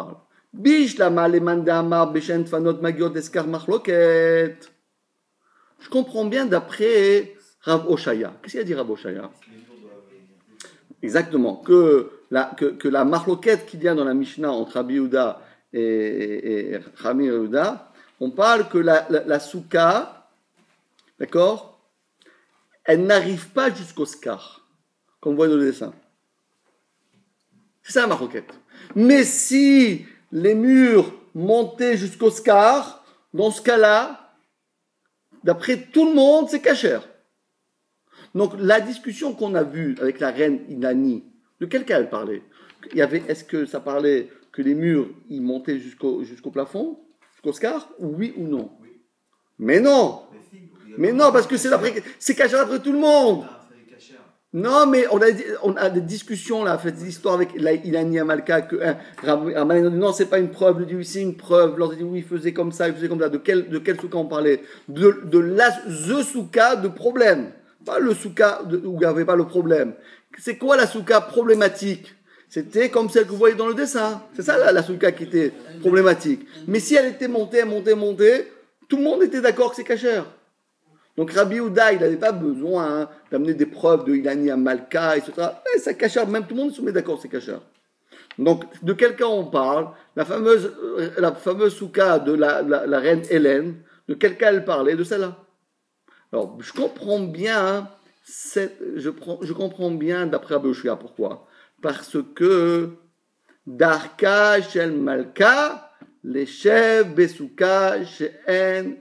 [SPEAKER 1] Bishlama leman de'amar beshen tfanot magiot eskar machloket. Je comprends bien d'après Rav Oshaya. Qu'est-ce qu'il a dit Rav Oshaya? Exactement. Que la, que, que la machloket qu'il y a dans la Mishnah entre Rabbi Yehuda et, et, et Rami Yehuda, on parle que la, la, la souka, d'accord, elle n'arrive pas jusqu'au skar, comme vous voyez dans le dessin. C'est ça la machloket. Mais si les murs montaient jusqu'au skar, dans ce cas-là, d'après tout le monde, c'est cachère. Donc, la discussion qu'on a vue avec la reine Inani, de quel cas elle parlait? Il y avait, est-ce que ça parlait que les murs, ils montaient jusqu'au, jusqu'au plafond, jusqu'au scar, oui ou non? Oui. Mais non! Mais, si, mais non, parce que c'est, d'après, c'est cachère après tout le monde! Ah, c'est non, mais on a, on a des discussions là, fait des histoires avec la Inani Amalka, que hein, Ramalin dit non, c'est pas une preuve, il dit oui, c'est une preuve, l'autre dit oui, il faisait comme ça, il faisait comme ça. De quel, de quel souka on parlait? De, de la, the souka de problème. Pas le souka de, où il n'y avait pas le problème. C'est quoi la souka problématique? C'était comme celle que vous voyez dans le dessin. C'est ça la, la souka qui était problématique. Mais si elle était montée, montée, montée, tout le monde était d'accord que c'est cachère. Donc Rabbi Yehuda, il n'avait pas besoin hein, d'amener des preuves de Ilani à Malka, et cetera. Mais c'est cachère, même tout le monde se met d'accord, c'est cachère. Donc de quel cas on parle? La fameuse, la fameuse souka de la, la, la reine Hélène, de quel cas elle parlait? De celle-là. Alors je comprends bien, hein, cette, je, prends, je comprends bien d'après Rabbi Oshia, pourquoi? Parce que Darka shel Malka, les chefs Besouka she'en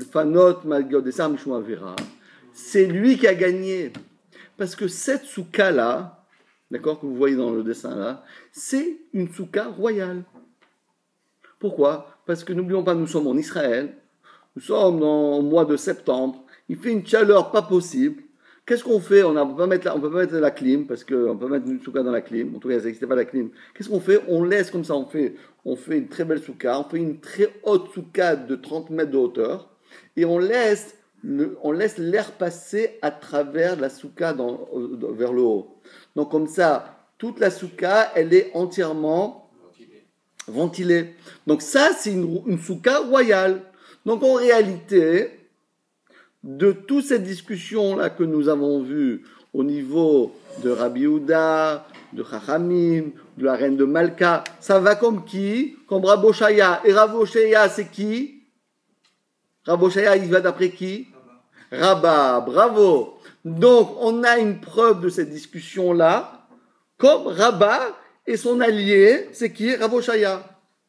[SPEAKER 1] c'est lui qui a gagné. Parce que cette souka-là, d'accord, que vous voyez dans le dessin là, c'est une souka royale. Pourquoi? Parce que n'oublions pas, nous sommes en Israël, nous sommes dans le mois de septembre, il fait une chaleur pas possible. Qu'est-ce qu'on fait? On ne peut pas mettre la, on peut pas mettre la clim, parce qu'on peut mettre une souka dans la clim. En tout cas, ça n'existait pas la clim. Qu'est-ce qu'on fait? On laisse comme ça, on fait, on fait une très belle souka, on fait une très haute souka de trente mètres de hauteur. Et on laisse, le, on laisse l'air passer à travers la souka dans, vers le haut. Donc comme ça, toute la souka, elle est entièrement ventilée. ventilée. Donc ça, c'est une, une souka royale. Donc en réalité, de toutes ces discussions-là que nous avons vues au niveau de Rabbi Yehuda, de Chachamim, de la reine de Malka, ça va comme qui? Comme Rav Oshaya. Et Rav Oshaya, c'est qui? Rav Oshaya, il va d'après qui? Rabba, bravo. Donc, on a une preuve de cette discussion-là, comme Rabba et son allié, c'est qui? Rav Oshaya.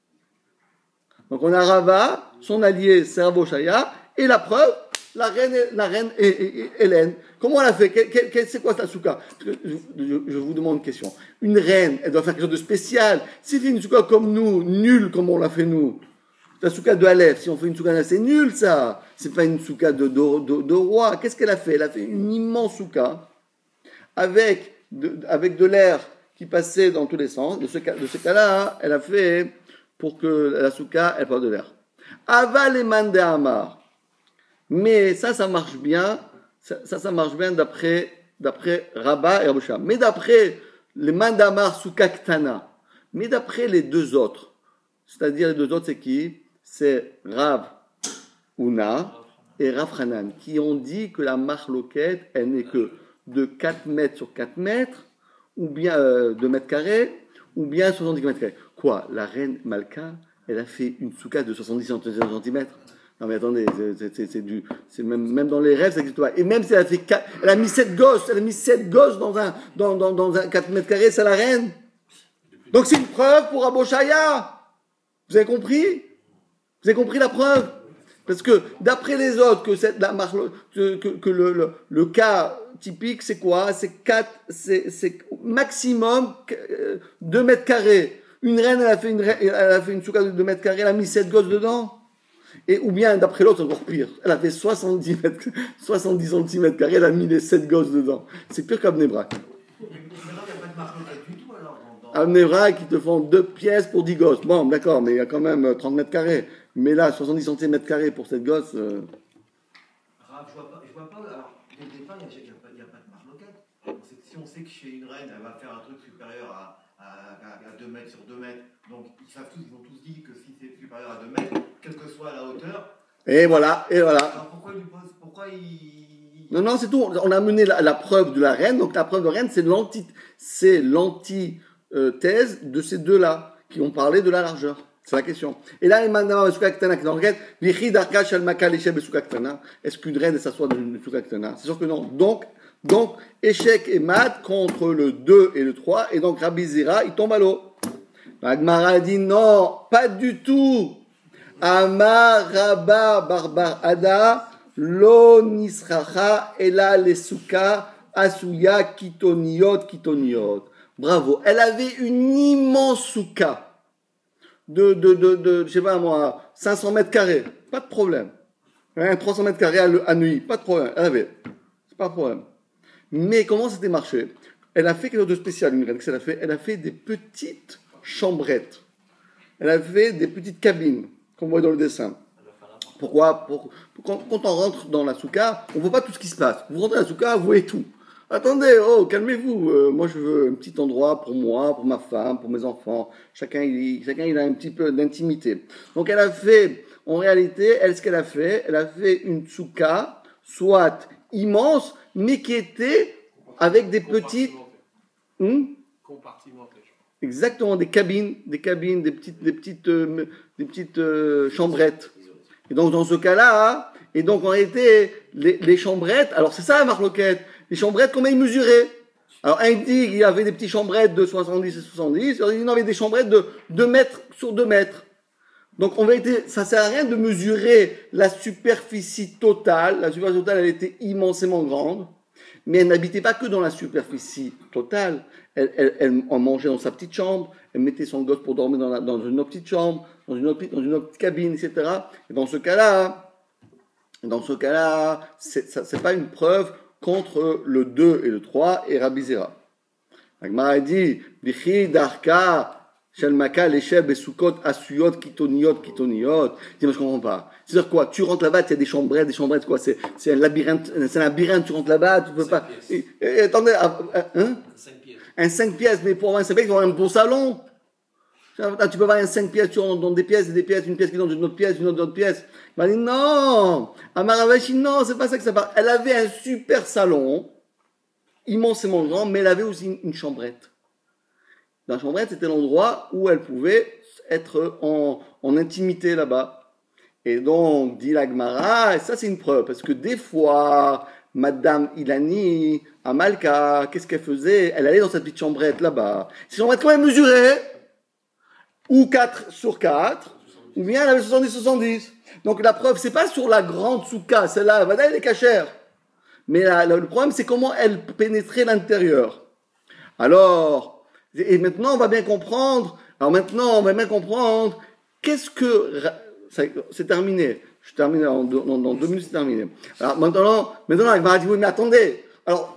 [SPEAKER 1] Donc, on a Rabba, son allié, c'est Rav Oshaya, et la preuve, la reine, la reine Hélène. Comment elle a fait? Quel, quel, c'est quoi ta souka? je, je, je vous demande une question. Une reine, elle doit faire quelque chose de spécial. Si elle fait une souka comme nous, nulle comme on l'a fait nous, la souka de Aleph, si on fait une souka, c'est nul ça. C'est pas une souka de, de, de, de roi. Qu'est-ce qu'elle a fait? Elle a fait une immense souka avec de, avec de l'air qui passait dans tous les sens. De ce, cas, de ce cas-là, elle a fait pour que la souka, elle porte de l'air. Aval et mande amar. Mais ça, ça marche bien. Ça, ça, ça marche bien d'après, d'après Rabba et Rav Oshia. Mais d'après les mande amar souka ktana. Mais d'après les deux autres. C'est-à-dire les deux autres, c'est qui? C'est Rav Huna et Rav Hanan, qui ont dit que la machloket, elle n'est que de quatre mètres sur quatre mètres, ou bien euh, deux mètres carrés, ou bien soixante-dix mètres carrés. Quoi? La reine Malka, elle a fait une souka de soixante-dix centimètres. Non mais attendez, c'est, c'est, c'est du, c'est même, même dans les rêves, ça n'existe pas. Et même si elle a fait quatre, elle a mis sept gosses, elle a mis sept gosses dans un, dans, dans, dans un quatre mètres carrés, c'est la reine. Donc c'est une preuve pour Rav Oshaya. Vous avez compris? Vous avez compris la preuve? Parce que d'après les autres, que, cette, la, que, que, que le, le, le cas typique, c'est quoi? C'est quatre, c'est, c'est maximum deux mètres carrés. Une reine, elle a fait une, elle a fait une souka de deux mètres carrés, elle a mis sept gosses dedans. Et, ou bien, d'après l'autre, c'est encore pire. Elle a fait soixante-dix mètres, soixante-dix centimètres carrés, elle a mis les sept gosses dedans. C'est pire qu'Abnei Brak. Abnei Brak, qui te font deux pièces pour dix gosses. Bon, d'accord, mais il y a quand même trente mètres carrés. Mais là, soixante-dix centimètres carrés pour sept gosses. Euh...
[SPEAKER 5] Rav, je vois pas, je vois pas. Alors, dès le départ, il n'y a, a, a pas de marloquette. Si on sait que chez une reine, elle va faire un truc supérieur à, à deux mètres sur deux mètres. Donc ils savent tous, ils ont tous dit que si c'est supérieur à deux mètres, quelle que soit la hauteur.
[SPEAKER 1] Et voilà, et voilà.
[SPEAKER 5] Alors pourquoi il lui pose, pourquoi il...
[SPEAKER 1] Non, non, c'est tout. On a amené la, la preuve de la reine. Donc la preuve de la reine, c'est l'anti, c'est l'anti-thèse de ces deux-là qui ont parlé de la largeur. C'est la question. Et là, maintenant, est-ce qu'une reine s'assoit dans une souka ktana? C'est sûr que non. Donc, donc, échec et mat contre le deux et le trois. Et donc, Rabbi Zira, il tombe à l'eau. La Gemara dit non, pas du tout. Amar Rabba Barbar Ada, lo nisracha, ela lesuka, asuya, kitoniot, kitoniot. Bravo. Elle avait une immense souka. De, de, de, de, je sais pas moi, cinq cents mètres carrés, pas de problème. Hein, trois cents mètres carrés à, à Neuilly, pas de problème. Elle avait, c'est pas de problème. Mais comment c'était marché? Elle a fait quelque chose de spécial, une reine, qu'est-ce qu'elle a fait? Elle a fait des petites chambrettes. Elle a fait des petites cabines, qu'on voit dans le dessin. Pourquoi? Pour, pour, quand, quand on rentre dans la souka, on voit pas tout ce qui se passe. Vous rentrez dans la souka, vous voyez tout. Attendez, oh, calmez-vous. Euh, moi, je veux un petit endroit pour moi, pour ma femme, pour mes enfants. Chacun, il, chacun, il a un petit peu d'intimité. Donc, elle a fait, en réalité, elle, ce qu'elle a fait, elle a fait une souka, soit immense, mais qui était avec des petites, hmm?
[SPEAKER 3] Compartimentées.
[SPEAKER 1] Exactement, des cabines, des cabines, des petites, des petites, euh, des petites euh, chambrettes. Et donc, dans ce cas-là, et donc, en réalité, les, les chambrettes, alors c'est ça la marloquette. Les chambrettes, combien ils mesuraient? Alors, un dit qu'il y avait des petites chambrettes de soixante-dix et soixante-dix, alors il dit non, il y avait des chambrettes de deux mètres sur deux mètres. Donc, en vérité, ça sert à rien de mesurer la superficie totale. La superficie totale, elle était immensément grande, mais elle n'habitait pas que dans la superficie totale. Elle, elle, elle en mangeait dans sa petite chambre, elle mettait son gosse pour dormir dans, la, dans une autre petite chambre, dans une autre, dans une autre cabine, et cetera. Et dans ce cas-là, dans ce cas-là, c'est, ça, c'est pas une preuve contre le deux et le trois et Rabbi Zera. La Gemara dit, Bichi darka shalmaka lesheb besukot asuyot kitoniot kitoniot. Dis moi je comprends pas. C'est-à-dire quoi? Tu rentres là-bas, il y a des chambrettes, des chambrettes quoi? C'est c'est un labyrinthe, c'est un labyrinthe. Tu rentres là-bas, tu peux pas. Et, et, attendez, hein? Un cinq pièces, mais pour avoir un cinq pièces, il faut avoir un beau salon. Tu peux avoir un cinq pièces, tu rentres dans des pièces, des pièces, une pièce qui est dans une autre pièce, une autre, autre pièce. Il m'a dit non, Amaravashi, non, c'est pas ça que ça parle. Elle avait un super salon, immensément grand, mais elle avait aussi une, une chambrette. La chambrette, c'était l'endroit où elle pouvait être en, en intimité là-bas. Et donc, dit la Gemara, et ça c'est une preuve, parce que des fois, Madame Ilani, à Malka, qu'est-ce qu'elle faisait? Elle allait dans sa petite chambrette là-bas. Cette chambrette, comment elle mesurait? Ou quatre sur quatre, ou bien elle avait soixante-dix soixante-dix. Donc la preuve, c'est pas sur la grande souka, celle-là, elle est cachère. Mais la, la, le problème, c'est comment elle pénétrait l'intérieur. Alors, et maintenant, on va bien comprendre, alors maintenant, on va bien comprendre, qu'est-ce que, c'est terminé. Je termine dans, dans, dans deux minutes, c'est terminé. Alors maintenant, maintenant, elle m'a dit, oui, mais attendez. Alors,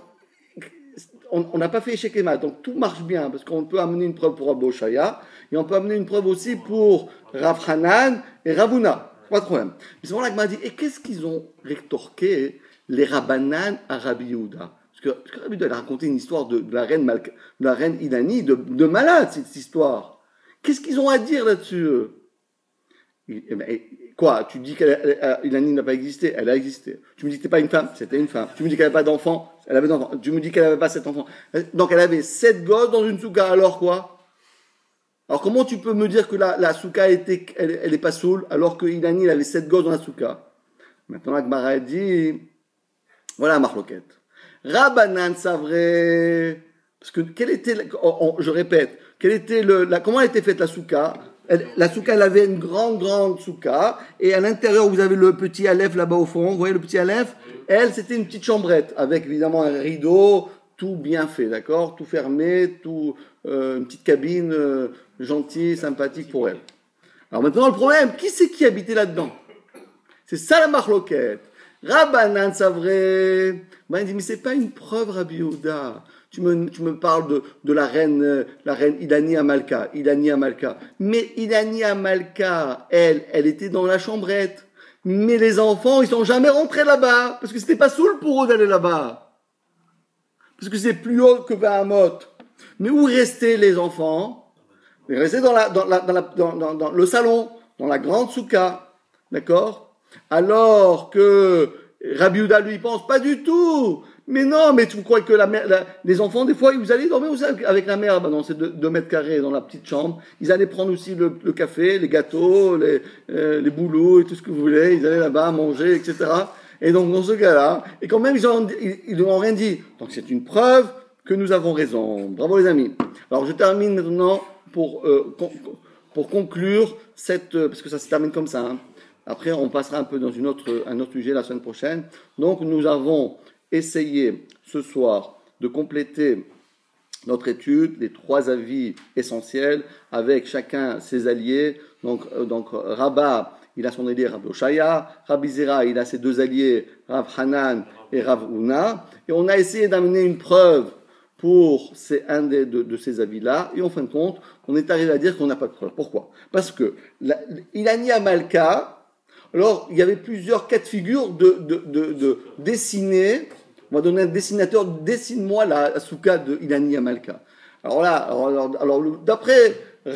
[SPEAKER 1] on n'a pas fait échec et mat, donc tout marche bien, parce qu'on peut amener une preuve pour Abou Shaya, et on peut amener une preuve aussi pour Rav Hanan et Ravuna. Pas de problème. Mais c'est bon là que m'a dit, et qu'est-ce qu'ils ont rétorqué les Rabbanan à Rabbi Yehuda? Parce que, parce que Rabbi Yehuda, il a raconté une histoire de, de la reine Malka, de la reine Ilani, de, de malade, cette histoire. Qu'est-ce qu'ils ont à dire là-dessus? Et, et, quoi? Tu dis qu'Ilani n'a pas existé? Elle a existé. Tu me dis que c'était pas une femme? C'était une femme. Tu me dis qu'elle n'avait pas d'enfant? Elle avait d'enfant. Tu me dis qu'elle n'avait pas sept enfants. Donc elle avait sept gosses dans une souka. Alors quoi? Alors comment tu peux me dire que la, la souka était, elle, elle est pas saoule alors que Ilani il avait sept gosses dans la souka? Maintenant la Gemara dit, voilà marloquette. Rabbanan savrait, parce que quelle était, oh, oh, je répète, quelle était le, la, comment elle était faite la souka? Elle, la souka, elle avait une grande, grande souka, et à l'intérieur, vous avez le petit aleph là-bas au fond, vous voyez le petit aleph? Elle, c'était une petite chambrette, avec évidemment un rideau, tout bien fait, d'accord? Tout fermé, tout, euh, une petite cabine, euh, gentille, sympathique pour elle. Alors maintenant, le problème, qui c'est qui habitait là-dedans? C'est ça la marloquette. Rabbanan savrait. Ben, il dit, mais c'est pas une preuve, Rabbi Yehuda. Tu me, tu me parles de, de la reine, la reine Ilani Amalka, Ilani Amalka. Mais Ilani Amalka, elle, elle était dans la chambrette. Mais les enfants, ils sont jamais rentrés là-bas. Parce que c'était pas saoul pour eux d'aller là-bas. Parce que c'est plus haut que Bahamot. Mais où restaient les enfants? Ils restaient dans, la, dans, la, dans, la, dans, dans, dans le salon, dans la grande souka. D'accord? Alors que Rabbi Yehuda, lui, pense pas du tout. Mais non, mais tu crois que la mère, la, les enfants, des fois, ils allaient dormir aussi avec la mère, ben dans ces deux, deux mètres carrés, dans la petite chambre. Ils allaient prendre aussi le, le café, les gâteaux, les, euh, les boulots et tout ce que vous voulez. Ils allaient là-bas manger, et cetera. Et donc, dans ce cas-là, et quand même, ils n'ont ils, ils ont rien dit. Donc, c'est une preuve que nous avons raison. Bravo, les amis. Alors, je termine maintenant pour, euh, con, pour conclure cette, euh, parce que ça se termine comme ça, hein. Après, on passera un peu dans une autre, un autre sujet la semaine prochaine. Donc, nous avons essayé ce soir de compléter notre étude, les trois avis essentiels, avec chacun ses alliés. Donc, euh, donc Rabba, il a son allié Rav Oshaya, Rabbi Zera, il a ses deux alliés, Rav Hanan et Rav Huna. Et on a essayé d'amener une preuve pour ces, un des, de, de ces avis-là. Et en fin de compte, on est arrivé à dire qu'on n'a pas de preuve. Pourquoi? Parce que la, Ilani Amalka, alors, il y avait plusieurs cas de figure de, de, de, de dessiner. On va donner un dessinateur, dessine-moi la, la souka de Ilani Amalka. Alors là, alors, alors, alors, d'après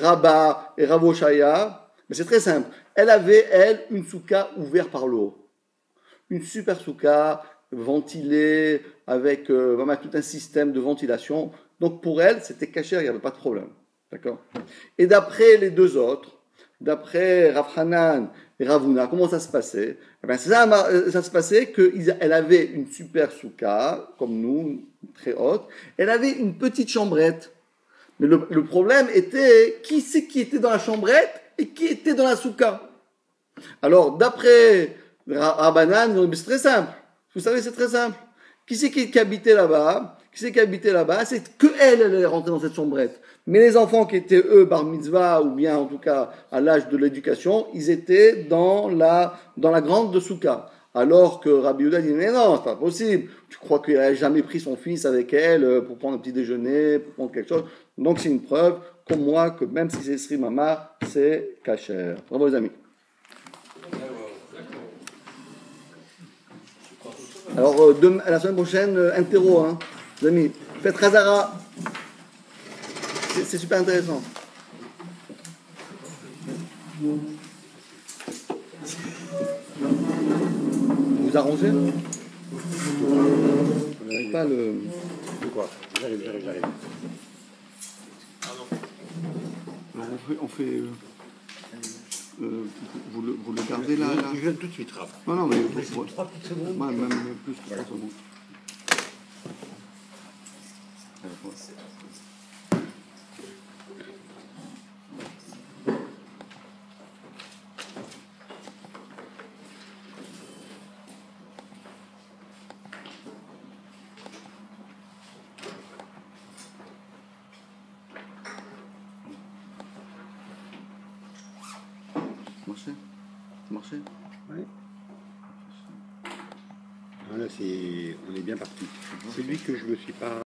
[SPEAKER 1] Rabba et Rav Oshaya, mais c'est très simple. Elle avait, elle, une souka ouverte par le haut. Une super souka, ventilée, avec euh, vraiment tout un système de ventilation. Donc pour elle, c'était caché, il n'y avait pas de problème. D'accord? Et d'après les deux autres, d'après Rav Hanan et Rav Huna, comment ça se passait? Eh bien, ça, ça se passait qu'elle avait une super souka, comme nous, très haute. Elle avait une petite chambrette. Mais le, le problème était, qui c'est qui était dans la chambrette et qui était dans la souka? Alors, d'après Rabbanan, c'est très simple. Vous savez, c'est très simple. Qui c'est qui, qui habitait là-bas? Qui c'est qui habitait là-bas? C'est que elle, elle est rentrée dans cette chambrette. Mais les enfants qui étaient, eux, bar mitzvah, ou bien, en tout cas, à l'âge de l'éducation, ils étaient dans la, dans la grande de souka. Alors que Rabbi Yehuda dit, mais non, c'est pas possible. Tu crois qu'il n'a jamais pris son fils avec elle pour prendre un petit déjeuner, pour prendre quelque chose? Donc, c'est une preuve, comme moi, que même si c'est Sri Mama, c'est kasher. Bravo, les amis. Alors, euh, demain, la semaine prochaine, euh, interro, hein, les amis. Faites Khazara. C'est, c'est super intéressant. Vous vous arrangez? Vous n'avez pas le...
[SPEAKER 2] De quoi? J'arrive, j'arrive, j'arrive.
[SPEAKER 1] Alors on fait... On fait euh, euh, vous, le, vous le gardez là, là?
[SPEAKER 2] Je viens tout de suite, Raph.
[SPEAKER 1] Non, non, mais...
[SPEAKER 4] Trois petites secondes.
[SPEAKER 1] Ouais, même plus que trois secondes. Marché? Marché?
[SPEAKER 2] Oui. Ah, là, c'est... on est bien parti. C'est lui que je me suis pas...